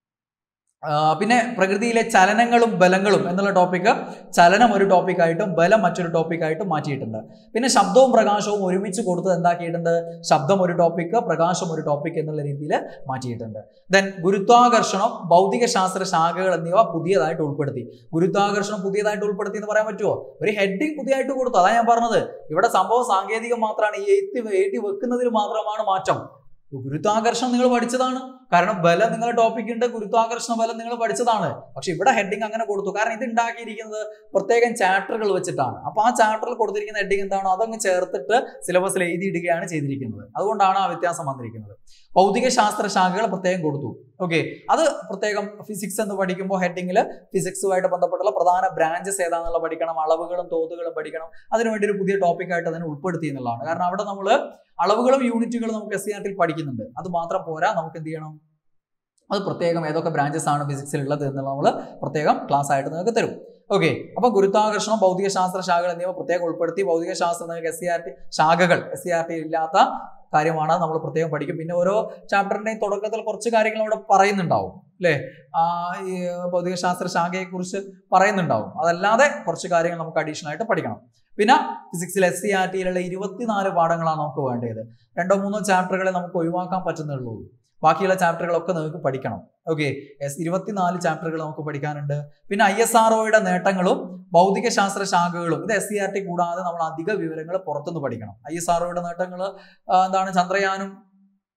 പിന്നെ പ്രകൃതിയിലെ ചലനങ്ങളും ബലങ്ങളും എന്നുള്ള ടോപ്പിക്ക്, ചലനം ഒരു ടോപ്പിക്കായിട്ടും ബലം മറ്റൊരു ടോപ്പിക്കായിട്ടും മാറ്റിയിട്ടുണ്ട്. പിന്നെ ശബ്ദവും പ്രകാശവും ഒരുമിച്ച് കൊടുത്ത് എന്താക്കിയിട്ടുണ്ട്, ശബ്ദം ഒരു ടോപ്പിക്ക്, പ്രകാശം ഒരു ടോപ്പിക് എന്നുള്ള രീതിയിൽ മാറ്റിയിട്ടുണ്ട്. ദെൻ ഗുരുത്വാകർഷണം, ഭൗതിക ശാസ്ത്ര ശാഖകൾ എന്നിവ പുതിയതായിട്ട് ഉൾപ്പെടുത്തി. ഗുരുത്വാകർഷണം പുതിയതായിട്ട് ഉൾപ്പെടുത്തി എന്ന് പറയാൻ പറ്റുമോ? ഒരു ഹെഡിങ് പുതിയതായിട്ട് കൊടുത്തു. അതാണ് ഞാൻ പറഞ്ഞത്. ഇവിടെ സംഭവം സാങ്കേതികം മാത്രമാണ്. ഈ എഴുതി വെക്കുന്നതിൽ മാത്രമാണ് മാറ്റം. ഗുരുത്വാകർഷണം നിങ്ങൾ പഠിച്ചതാണ്. കാരണം ബലം നിങ്ങളുടെ ടോപ്പിക് ഉണ്ട്, ഗുരുത്വാകർഷണ ബലം നിങ്ങൾ പഠിച്ചതാണ്. പക്ഷെ ഇവിടെ ഹെഡിങ് അങ്ങനെ കൊടുത്തു. കാരണം ഇത് ഉണ്ടാക്കിയിരിക്കുന്നത് പ്രത്യേകം ചാപ്റ്ററുകൾ വെച്ചിട്ടാണ്. അപ്പൊ ആ ചാപ്റ്ററിൽ കൊടുത്തിരിക്കുന്ന ഹെഡിങ് എന്താണോ അതങ്ങ് ചേർത്തിട്ട് സിലബസിൽ എഴുതിയിടുകയാണ് ചെയ്തിരിക്കുന്നത്. അതുകൊണ്ടാണ് ആ വ്യത്യാസം വന്നിരിക്കുന്നത്. ഭൗതിക ശാസ്ത്ര ശാഖകൾ പ്രത്യേകം കൊടുത്തു. ഓക്കെ. അത് പ്രത്യേകം ഫിസിക്സ് എന്ന് പഠിക്കുമ്പോൾ ഹെഡിങ്ങിൽ ഫിസിക്സുമായിട്ട് ബന്ധപ്പെട്ടുള്ള പ്രധാന ബ്രാഞ്ചസ് ഏതാണെന്നുള്ള പഠിക്കണം, അളവുകളും തോതുകളും പഠിക്കണം. അതിനുവേണ്ടി ഒരു പുതിയ ടോപ്പിക്കായിട്ട് അതിനെ ഉൾപ്പെടുത്തി എന്നുള്ളതാണ്. കാരണം അവിടെ നമ്മൾ അളവുകളും യൂണിറ്റുകളും നമുക്ക് SCRTയിൽ പഠിക്കുന്നുണ്ട്. അത് മാത്രം പോരാ, നമുക്ക് എന്ത് ചെയ്യണം, അത് പ്രത്യേകം ഏതൊക്കെ ബ്രാഞ്ചസ് ആണ് ഫിസിക്സിൽ ഉള്ളത് എന്നുള്ള നമ്മൾ പ്രത്യേകം ക്ലാസ് ആയിട്ട് നിങ്ങൾക്ക് തരും. ഓക്കെ. അപ്പൊ ഗുരുത്വാകർഷണം, ഭൗതിക ശാസ്ത്ര ശാഖകൾ എന്നിവ പ്രത്യേകം ഉൾപ്പെടുത്തി. ഭൗതിക ശാസ്ത്രം നിങ്ങൾക്ക് ശാഖകൾ SCRT ഇല്ലാത്ത കാര്യമാണ്, നമ്മൾ പ്രത്യേകം പഠിക്കും. പിന്നെ ഓരോ ചാപ്റ്ററിന്റെയും തുടക്കത്തിൽ കുറച്ച് കാര്യങ്ങൾ അവിടെ പറയുന്നുണ്ടാവും അല്ലേ, ഈ ഭൗതിക ശാസ്ത്ര ശാഖയെ കുറിച്ച് പറയുന്നുണ്ടാവും. അതല്ലാതെ കുറച്ച് കാര്യങ്ങൾ നമുക്ക് അഡീഷണൽ ആയിട്ട് പഠിക്കണം. പിന്നെ ഫിസിക്സിൽ SCRTയിലുള്ള 24 പാഠങ്ങളാണ് നമുക്ക് വേണ്ടത്. 2-3 ചാപ്റ്ററുകളെ നമുക്ക് ഒഴിവാക്കാൻ പറ്റുന്നുള്ളൂ. ബാക്കിയുള്ള ചാപ്റ്ററുകളൊക്കെ നിങ്ങൾക്ക് പഠിക്കണം. ഓക്കെ. 24 ചാപ്റ്ററുകൾ നമുക്ക് പഠിക്കാനുണ്ട്. പിന്നെ ISROയുടെ നേട്ടങ്ങളും ഭൗതിക ശാസ്ത്ര ശാഖകളും, ഇത് SCRT കൂടാതെ നമ്മൾ അധിക വിവരങ്ങൾ പുറത്തുനിന്ന് പഠിക്കണം. ISROയുടെ നേട്ടങ്ങൾ എന്താണ്, ചന്ദ്രയാനും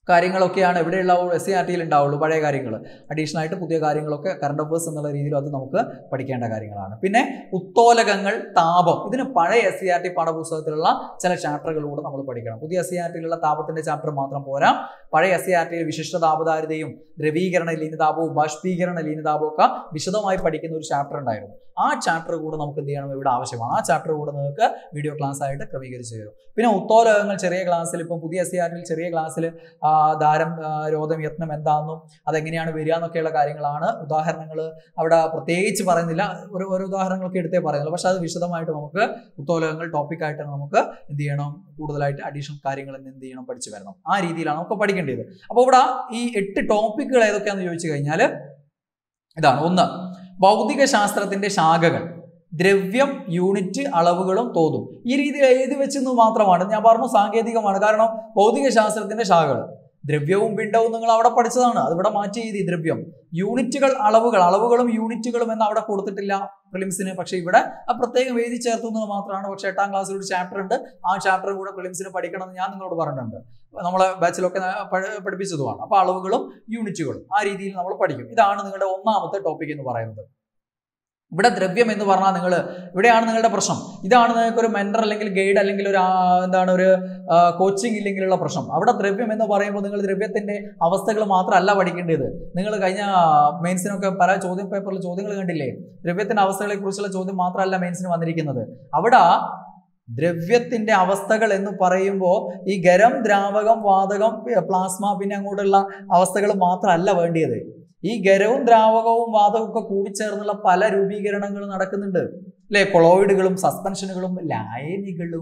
കാര്യങ്ങളൊക്കെയാണ് എവിടെയുള്ള SCERT-യിൽ ഉണ്ടാവുള്ളൂ. പഴയ കാര്യങ്ങൾ അഡീഷണൽ ആയിട്ട് പുതിയ കാര്യങ്ങളൊക്കെ കറണ്ട് അഫേഴ്സ് എന്നുള്ള രീതിയിൽ അത് നമുക്ക് പഠിക്കേണ്ട കാര്യങ്ങളാണ്. പിന്നെ ഉത്തോലകങ്ങൾ, താപം, ഇതിന് പഴയ SCERT പാഠപുസ്തകത്തിലുള്ള ചില ചാപ്റ്ററുകളിലൂടെ നമ്മൾ പഠിക്കണം. പുതിയ SCERT-യിലുള്ള താപത്തിന്റെ ചാപ്റ്റർ മാത്രം പോരാ, പഴയ SCERT-യിൽ വിശിഷ്ട താപധാരിതയും ദ്രവീകരണ ലീനതാപവും ബാഷ്പീകരണ ലീനതാപവും ഒക്കെ വിശദമായി പഠിക്കുന്ന ഒരു ചാപ്റ്റർ ഉണ്ടായിരുന്നു. ആ ചാപ്റ്റർ കൂടെ നമുക്ക് എന്ത് ചെയ്യണം, ഇവിടെ ആവശ്യമാണ്. ആ ചാപ്റ്റർ കൂടെ നിങ്ങൾക്ക് വീഡിയോ ക്ലാസ് ആയിട്ട് ക്രമീകരിച്ച് തരും. പിന്നെ ഉത്തോലകങ്ങൾ ചെറിയ ക്ലാസ്സിൽ, ഇപ്പം പുതിയ SCERT-യിൽ ചെറിയ ക്ലാസ്സിൽ ധാരം, രോധം, യത്നം എന്താണെന്നും അതെങ്ങനെയാണ് വരിക എന്നൊക്കെയുള്ള കാര്യങ്ങളാണ്. ഉദാഹരണങ്ങൾ അവിടെ പ്രത്യേകിച്ച് പറയുന്നില്ല, ഓരോ ഉദാഹരണങ്ങളൊക്കെ എടുത്തേ പറയുന്നില്ല. പക്ഷെ അത് വിശദമായിട്ട് നമുക്ക് ഉത്തോലകങ്ങൾ ടോപ്പിക്കായിട്ട് നമുക്ക് എന്ത് ചെയ്യണം, കൂടുതലായിട്ട് അഡീഷണൽ കാര്യങ്ങൾ എന്ത് ചെയ്യണം, പഠിച്ചു വരണം. ആ രീതിയിലാണ് നമുക്ക് പഠിക്കേണ്ടത്. അപ്പോൾ ഇവിടെ ഈ 8 ടോപ്പിക്കുകൾ ഏതൊക്കെയാണെന്ന് ചോദിച്ചു കഴിഞ്ഞാൽ ഇതാണ്. 1, ഭൗതിക ശാസ്ത്രത്തിന്റെ ശാഖകൾ, ദ്രവ്യം, യൂണിറ്റ്, അളവുകളും തോതും. ഈ രീതിയിൽ എഴുതി വെച്ചെന്ന് മാത്രമാണ്. ഞാൻ പറഞ്ഞു സാങ്കേതികമാണ്. കാരണം ഭൗതിക ശാസ്ത്രത്തിന്റെ ശാഖകൾ, ദ്രവ്യവും പിണ്ഡവും നിങ്ങൾ അവിടെ പഠിച്ചതാണ്, അതിവിടെ മാറ്റി എഴുതി. ദ്രവ്യം, യൂണിറ്റുകൾ, അളവുകളും യൂണിറ്റുകളും എന്ന് അവിടെ കൊടുത്തിട്ടില്ല പ്രിലിംസിന്. പക്ഷെ ഇവിടെ ആ പ്രത്യേകം എഴുതി ചേർത്തുന്നത് മാത്രമാണ്. പക്ഷെ 8ാം ക്ലാസ്സിൽ ഒരു ചാപ്റ്റർ ഉണ്ട്, ആ ചാപ്റ്റർ കൂടെ പ്രിലിംസിന് പഠിക്കണം എന്ന് ഞാൻ നിങ്ങളോട് പറഞ്ഞിട്ടുണ്ട്. നമ്മളെ ബാച്ചിലൊക്കെ പഠിപ്പിച്ചതുമാണ്. അപ്പൊ അളവുകളും യൂണിറ്റുകളും ആ രീതിയിൽ നമ്മൾ പഠിക്കും. ഇതാണ് നിങ്ങളുടെ 1ാമത്തെ ടോപ്പിക് എന്ന് പറയുന്നത്. ഇവിടെ ദ്രവ്യം എന്ന് പറഞ്ഞാൽ നിങ്ങൾ ഇവിടെയാണ് നിങ്ങളുടെ പ്രശ്നം. ഇതാണ് നിങ്ങൾക്ക് ഒരു മെന്റർ അല്ലെങ്കിൽ ഗൈഡ് അല്ലെങ്കിൽ ഒരു ഒരു കോച്ചിങ് ഇല്ലെങ്കിലുള്ള പ്രശ്നം. അവിടെ ദ്രവ്യം എന്ന് പറയുമ്പോൾ നിങ്ങൾ ദ്രവ്യത്തിന്റെ അവസ്ഥകൾ മാത്രമല്ല പഠിക്കേണ്ടത്. നിങ്ങൾ കഴിഞ്ഞ മെയിൻസിനൊക്കെ പല പേപ്പറിൽ ചോദ്യങ്ങൾ കണ്ടില്ലേ, ദ്രവ്യത്തിന്റെ അവസ്ഥകളെ കുറിച്ചുള്ള ചോദ്യം മാത്രമല്ല മെയിൻസിന് വന്നിരിക്കുന്നത്. അവിടെ ദ്രവ്യത്തിന്റെ അവസ്ഥകൾ എന്ന് പറയുമ്പോൾ ഈ ഖരം, ദ്രാവകം, വാതകം, പ്ലാസ്മ, പിന്നെ അങ്ങോട്ടുള്ള അവസ്ഥകൾ മാത്രമല്ല വേണ്ടിയത്. ഈ ഖരവും ദ്രാവകവും വാതകവും ഒക്കെ കൂടിച്ചേർന്നുള്ള പല രൂപീകരണങ്ങളും നടക്കുന്നുണ്ട് അല്ലെ. കൊളോയിഡുകളും, സസ്പെൻഷനുകളും, ലായനികളും.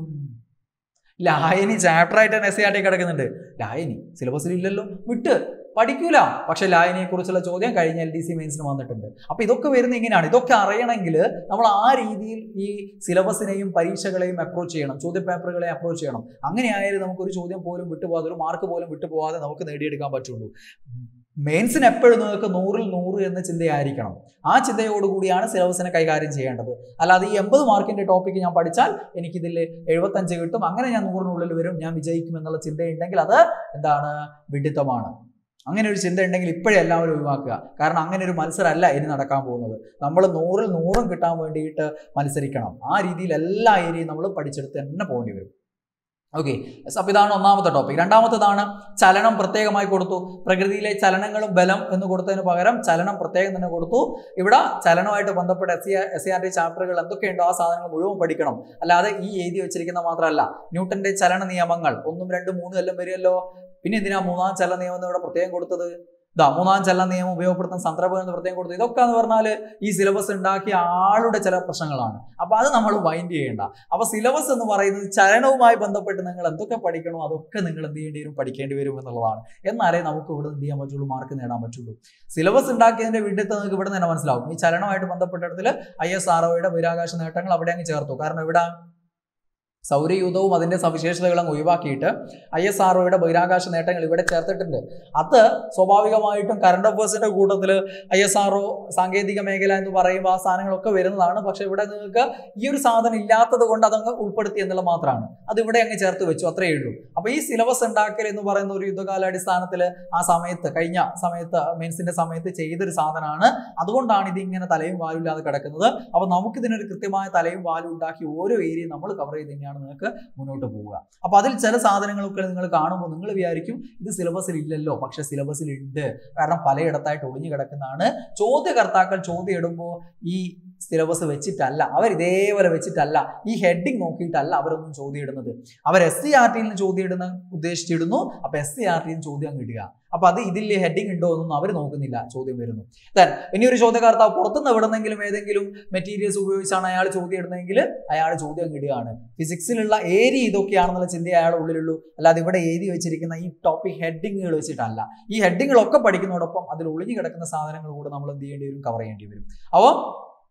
ലായനി ചാപ്റ്റർ ആയിട്ട് SCERT കിടക്കുന്നുണ്ട്. ലായനി സിലബസിൽ ഇല്ലല്ലോ, വിട്ട് പഠിക്കൂല. പക്ഷെ ലായനിയെ കുറിച്ചുള്ള ചോദ്യം കഴിഞ്ഞ LDC മെയിൻസിന് വന്നിട്ടുണ്ട്. അപ്പൊ ഇതൊക്കെ വരുന്ന ഇങ്ങനെയാണ്. ഇതൊക്കെ അറിയണമെങ്കിൽ നമ്മൾ ആ രീതിയിൽ ഈ സിലബസിനെയും പരീക്ഷകളെയും അപ്രോച്ച് ചെയ്യണം, ചോദ്യ പേപ്പറുകളെ അപ്രോച്ച് ചെയ്യണം. അങ്ങനെയായാലും നമുക്കൊരു ചോദ്യം പോലും വിട്ടുപോകാതെ, ഒരു മാർക്ക് പോലും വിട്ടുപോകാതെ നമുക്ക് നേടിയെടുക്കാൻ പറ്റുള്ളൂ. മെയിൻസിന് എപ്പോഴും നിങ്ങൾക്ക് 100-ൽ 100 എന്ന ചിന്തയായിരിക്കണം. ആ ചിന്തയോടുകൂടിയാണ് സിലബസിനെ കൈകാര്യം ചെയ്യേണ്ടത്. അല്ലാതെ ഈ 80 മാർക്കിന്റെ ടോപ്പിക്ക് ഞാൻ പഠിച്ചാൽ എനിക്കിതിൽ 75 കിട്ടും, അങ്ങനെ ഞാൻ 100-നുള്ളിൽ വരും, ഞാൻ വിജയിക്കും എന്നുള്ള ചിന്തയുണ്ടെങ്കിൽ അത് എന്താണ്, വിഡിത്തമാണ്. അങ്ങനെ ഒരു ചിന്ത ഉണ്ടെങ്കിൽ ഇപ്പോഴേ എല്ലാവരും ഒഴിവാക്കുക. കാരണം അങ്ങനെ ഒരു മത്സരമല്ല ഇനി നടക്കാൻ പോകുന്നത്. നമ്മൾ 100-ൽ 100 കിട്ടാൻ വേണ്ടിയിട്ട് മത്സരിക്കണം. ആ രീതിയിൽ എല്ലാ ഏരിയയും നമ്മൾ പഠിച്ചെടുത്ത് തന്നെ പോകേണ്ടി വരും. ഓക്കെ, അപ്പൊ ഇതാണ് 1ാമത്തെ ടോപ്പിക്. 2ാമത്തേതാണ് ചലനം. പ്രത്യേകമായി കൊടുത്തു. പ്രകൃതിയിലെ ചലനങ്ങളും ബലം എന്ന് കൊടുത്തതിന് പകരം ചലനം പ്രത്യേകം തന്നെ കൊടുത്തു. ഇവിടെ ചലനമായിട്ട് ബന്ധപ്പെട്ട SCERT ചാപ്റ്ററുകൾ എന്തൊക്കെയുണ്ടോ ആ സാധനങ്ങൾ മുഴുവൻ പഠിക്കണം. അല്ലാതെ ഈ എഴുതി വെച്ചിരിക്കുന്ന മാത്രമല്ല. ന്യൂട്ടന്റെ ചലന നിയമങ്ങൾ 1, 2, 3 എല്ലാം വരുമല്ലോ. പിന്നെ എന്തിനാ 3ാം ചലന നിയമം എന്ന് ഇവിടെ പ്രത്യേകം കൊടുത്തത്? 3ാം ചലന നിയമം ഉപയോഗപ്പെടുത്തുന്ന സന്ദർഭം എന്ന് പ്രത്യേകം കൊടുത്തു. ഇതൊക്കെ എന്ന് പറഞ്ഞാൽ ഈ സിലബസ് ഉണ്ടാക്കിയ ആളുടെ ചില പ്രശ്നങ്ങളാണ്. അപ്പൊ അത് നമ്മൾ മൈൻഡ് ചെയ്യേണ്ട. അപ്പൊ സിലബസ് എന്ന് പറയുന്നത് ചലനവുമായി ബന്ധപ്പെട്ട് നിങ്ങൾ എന്തൊക്കെ പഠിക്കണോ അതൊക്കെ നിങ്ങൾ എന്ത് ചെയ്യേണ്ടി വരും, പഠിക്കേണ്ടി വരും എന്നുള്ളതാണ്. എന്നാലേ നമുക്ക് ഇവിടെ എന്ത് ചെയ്യാൻ പറ്റുള്ളൂ, മാർക്ക് നേടാൻ പറ്റുള്ളൂ. സിലബസ് ഉണ്ടാക്കിയതിന്റെ വിഡിത്ത് നിങ്ങൾക്ക് ഇവിടെ തന്നെ മനസ്സിലാവും. ഈ ചലനമായിട്ട് ബന്ധപ്പെട്ടിടത്തിൽ ISROയുടെ ബഹിരാകാശ നേട്ടങ്ങൾ അവിടെ അങ്ങ് ചേർത്തു. കാരണം ഇവിടെ സൗരയൂഥവും അതിന്റെ സവിശേഷതകളും ഒഴിവാക്കിയിട്ട് ISROയുടെ ബഹിരാകാശ നേട്ടങ്ങൾ ഇവിടെ ചേർത്തിട്ടുണ്ട്. അത് സ്വാഭാവികമായിട്ടും കറണ്ട് അഫേഴ്സിന്റെ കൂട്ടത്തിൽ ISRO സാങ്കേതിക മേഖല എന്ന് പറയുമ്പോൾ ആ സാധനങ്ങളൊക്കെ വരുന്നതാണ്. പക്ഷെ ഇവിടെ നിങ്ങൾക്ക് ഈ ഒരു സാധനം ഇല്ലാത്തത് കൊണ്ട് അതങ്ങ് ഉൾപ്പെടുത്തി എന്നുള്ള മാത്രമാണ്. അത് ഇവിടെ അങ്ങ് ചേർത്ത് വെച്ചു, അത്രയേ ഉള്ളൂ. അപ്പൊ ഈ സിലബസ് ഉണ്ടാക്കൽ എന്ന് പറയുന്ന ഒരു യുദ്ധകാലാടിസ്ഥാനത്തിൽ ആ സമയത്ത് കഴിഞ്ഞ സമയത്ത് മെയിൻസിന്റെ സമയത്ത് ചെയ്തൊരു സാധനമാണ്. അതുകൊണ്ടാണ് ഇത് ഇങ്ങനെ തലയും വാലും ഇല്ലാതെ കിടക്കുന്നത്. അപ്പൊ നമുക്കിതിനൊരു കൃത്യമായ തലയും വാലും ഉണ്ടാക്കി ഓരോ ഏരിയയും നമ്മൾ കവർ ചെയ്ത് തന്നെയാണ് നിങ്ങൾക്ക് മുന്നോട്ട് പോവുക. അപ്പൊ അതിൽ ചില സാധനങ്ങളൊക്കെ നിങ്ങൾ കാണുമ്പോൾ നിങ്ങൾ വിചാരിക്കും ഇത് സിലബസിൽ ഇല്ലല്ലോ. പക്ഷെ സിലബസിൽ ഉണ്ട്. കാരണം പലയിടത്തായിട്ട് ഒളിഞ്ഞു കിടക്കുന്നതാണ്. ചോദ്യകർത്താക്കൾ ചോദ്യം ഇടുമ്പോൾ ഈ സിലബസ് വെച്ചിട്ടല്ല, അവർ ഇതേപോലെ വെച്ചിട്ടല്ല, ഈ ഹെഡിങ് നോക്കിയിട്ടല്ല അവരൊന്നും ചോദ്യം ഇടുന്നത്. അവർ SCERT-യിൽ നിന്ന് ചോദ്യം ഇടുന്ന ഉദ്ദേശിച്ചിടുന്നു. അപ്പൊ SCERT-യിൽ നിന്ന് ചോദ്യം അങ്ങ് ഇടുക. അപ്പൊ അത് ഇതിൽ ഹെഡിങ് ഉണ്ടോ എന്നൊന്നും അവർ നോക്കുന്നില്ല, ചോദ്യം വരുന്നു. ഇനി ഒരു ചോദ്യകർത്താവ് പുറത്തുനിന്ന് എവിടെന്നെങ്കിലും ഏതെങ്കിലും മെറ്റീരിയൽസ് ഉപയോഗിച്ചാണ് അയാൾ ചോദ്യം ഇടുന്നതെങ്കിൽ അയാൾ ചോദ്യം ഇടുകയാണ്. ഫിസിക്സിലുള്ള ഏരിയ ഇതൊക്കെയാണെന്നുള്ള ചിന്ത അയാളുടെ ഉള്ളിലുള്ളൂ. അല്ലാതെ ഇവിടെ എഴുതി വെച്ചിരിക്കുന്ന ഈ ടോപ്പിക് ഹെഡിങ്ങുകൾ വെച്ചിട്ടല്ല. ഈ ഹെഡിങ്ങുകളൊക്കെ പഠിക്കുന്നതോടൊപ്പം അതിൽ ഒളിഞ്ഞു കിടക്കുന്ന സാധനങ്ങൾ കൂടെ നമ്മൾ എന്ത് ചെയ്യേണ്ടി വരും, കവർ ചെയ്യേണ്ടി വരും. അപ്പോൾ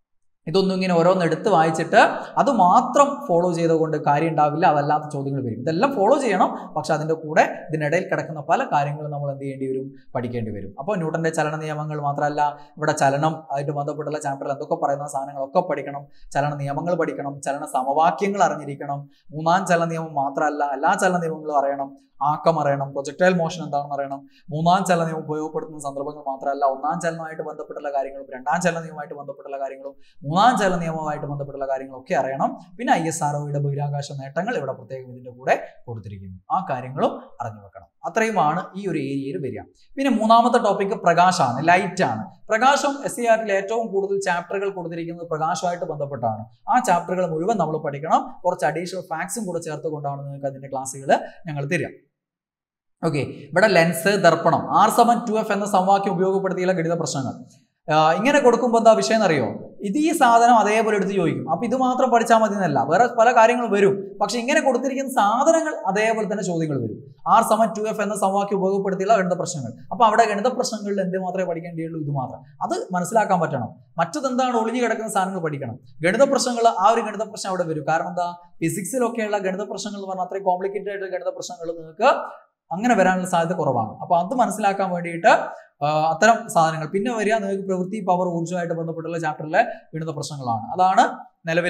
ഇതൊന്നും ഇങ്ങനെ ഓരോന്ന് എടുത്ത് വായിച്ചിട്ട് അത് മാത്രം ഫോളോ ചെയ്തുകൊണ്ട് കാര്യം ഉണ്ടാവില്ല, അതല്ലാത്ത ചോദ്യങ്ങൾ വരും. ഇതെല്ലാം ഫോളോ ചെയ്യണം, പക്ഷെ അതിൻ്റെ കൂടെ ഇതിനിടയിൽ കിടക്കുന്ന പല കാര്യങ്ങളും നമ്മൾ എന്ത് ചെയ്യേണ്ടി വരും, പഠിക്കേണ്ടി വരും. അപ്പോൾ ന്യൂട്ടന്റെ ചലന നിയമങ്ങൾ മാത്രമല്ല, ഇവിടെ ചലനം ആയിട്ട് ബന്ധപ്പെട്ടുള്ള ചാപ്റ്ററിൽ എന്തൊക്കെ പറയുന്ന സാധനങ്ങളൊക്കെ പഠിക്കണം, ചലന നിയമങ്ങൾ പഠിക്കണം, ചലന സമവാക്യങ്ങൾ അറിഞ്ഞിരിക്കണം. മൂന്നാം ചലന നിയമം മാത്രമല്ല, എല്ലാ ചലന നിയമങ്ങളും അറിയണം, ആക്കം അറിയണം, പ്രൊജക്ടൈൽ മോഷൻ എന്താണെന്ന് അറിയണം. മൂന്നാം ചലന നിയമം ഉപയോഗപ്പെടുത്തുന്ന സന്ദർഭങ്ങൾ മാത്രമല്ല, ഒന്നാം ചലനമായിട്ട് ബന്ധപ്പെട്ടുള്ള കാര്യങ്ങളും രണ്ടാം ചലന നിയമമായിട്ട് ബന്ധപ്പെട്ടുള്ള കാര്യങ്ങളും മൂന്നാം ചലന നിയമവുമായിട്ട് ബന്ധപ്പെട്ടുള്ള കാര്യങ്ങളൊക്കെ അറിയണം. പിന്നെ ISROയുടെ ബഹിരാകാശ നേട്ടങ്ങൾ ഇവിടെ പ്രത്യേകം ഇതിന്റെ കൂടെ കൊടുത്തിരിക്കുന്നു, ആ കാര്യങ്ങളും അറിഞ്ഞു വെക്കണം. അത്രയുമാണ് ഈ ഒരു ഏരിയയിൽ വരിക. പിന്നെ മൂന്നാമത്തെ ടോപ്പിക് പ്രകാശമാണ്, ലൈറ്റ് ആണ്. പ്രകാശം SCRTയിൽ ഏറ്റവും കൂടുതൽ ചാപ്റ്ററുകൾ കൊടുത്തിരിക്കുന്നത് പ്രകാശമായിട്ട് ബന്ധപ്പെട്ടാണ്. ആ ചാപ്റ്ററുകൾ മുഴുവൻ നമ്മൾ പഠിക്കണം. കുറച്ച് അഡീഷണൽ ഫാക്ട്സും കൂടെ ചേർത്തുകൊണ്ടാണ് നിങ്ങൾക്ക് അതിന്റെ ക്ലാസ്സുകൾ ഞങ്ങൾ തരിക. ഓക്കെ, ഇവിടെ ലെൻസ്, ദർപ്പണം, R=2F എന്ന സമവാക്യം ഉപയോഗപ്പെടുത്തിയുള്ള ഗണിത പ്രശ്നങ്ങൾ ഇങ്ങനെ കൊടുക്കുമ്പോൾ എന്താ വിഷയം എന്നറിയോ, ഇത് ഈ സാധനം അതേപോലെ എടുത്ത് ചോദിക്കും. അപ്പൊ ഇത് മാത്രം പഠിച്ചാൽ മതി എന്നല്ല, വേറെ പല കാര്യങ്ങളും വരും. പക്ഷെ ഇങ്ങനെ കൊടുത്തിരിക്കുന്ന സാധനങ്ങൾ അതേപോലെ തന്നെ ചോദ്യങ്ങൾ വരും. R=2F എന്ന സമവാക്യം ഉപയോഗപ്പെടുത്തിയുള്ള ഗണിത പ്രശ്നങ്ങൾ. അപ്പൊ അവിടെ ഗണിത പ്രശ്നങ്ങളിൽ എന്ത് മാത്രമേ പഠിക്കേണ്ടിയുള്ളൂ, ഇത് മാത്രം. അത് മനസ്സിലാക്കാൻ പറ്റണം. മറ്റതെന്താണ്, ഒളിഞ്ഞു കിടക്കുന്ന സാധനങ്ങൾ പഠിക്കണം. ഗണിത പ്രശ്നങ്ങൾ, ആ ഒരു ഗണിത പ്രശ്നം അവിടെ വരും. കാരണം എന്താ, ഫിസിക്സിലൊക്കെയുള്ള ഗണിത പ്രശ്നങ്ങൾ എന്ന് പറഞ്ഞാൽ അത്രയും കോംപ്ലിക്കേറ്റഡ് ആയിട്ടുള്ള ഗണിത പ്രശ്നങ്ങൾ നിങ്ങൾക്ക് അങ്ങനെ വരാനുള്ള സാധ്യത കുറവാണ്. അപ്പൊ അത് മനസ്സിലാക്കാൻ വേണ്ടിയിട്ട് അത്തരം സാധനങ്ങൾ. പിന്നെ വരിക നിങ്ങൾക്ക് പ്രവൃത്തി, പവർ, ഊർജ്ജമായിട്ട് ബന്ധപ്പെട്ടുള്ള ചാപ്റ്ററിലെ ഗണിത പ്രശ്നങ്ങളാണ്. അതാണ് നിലവിൽ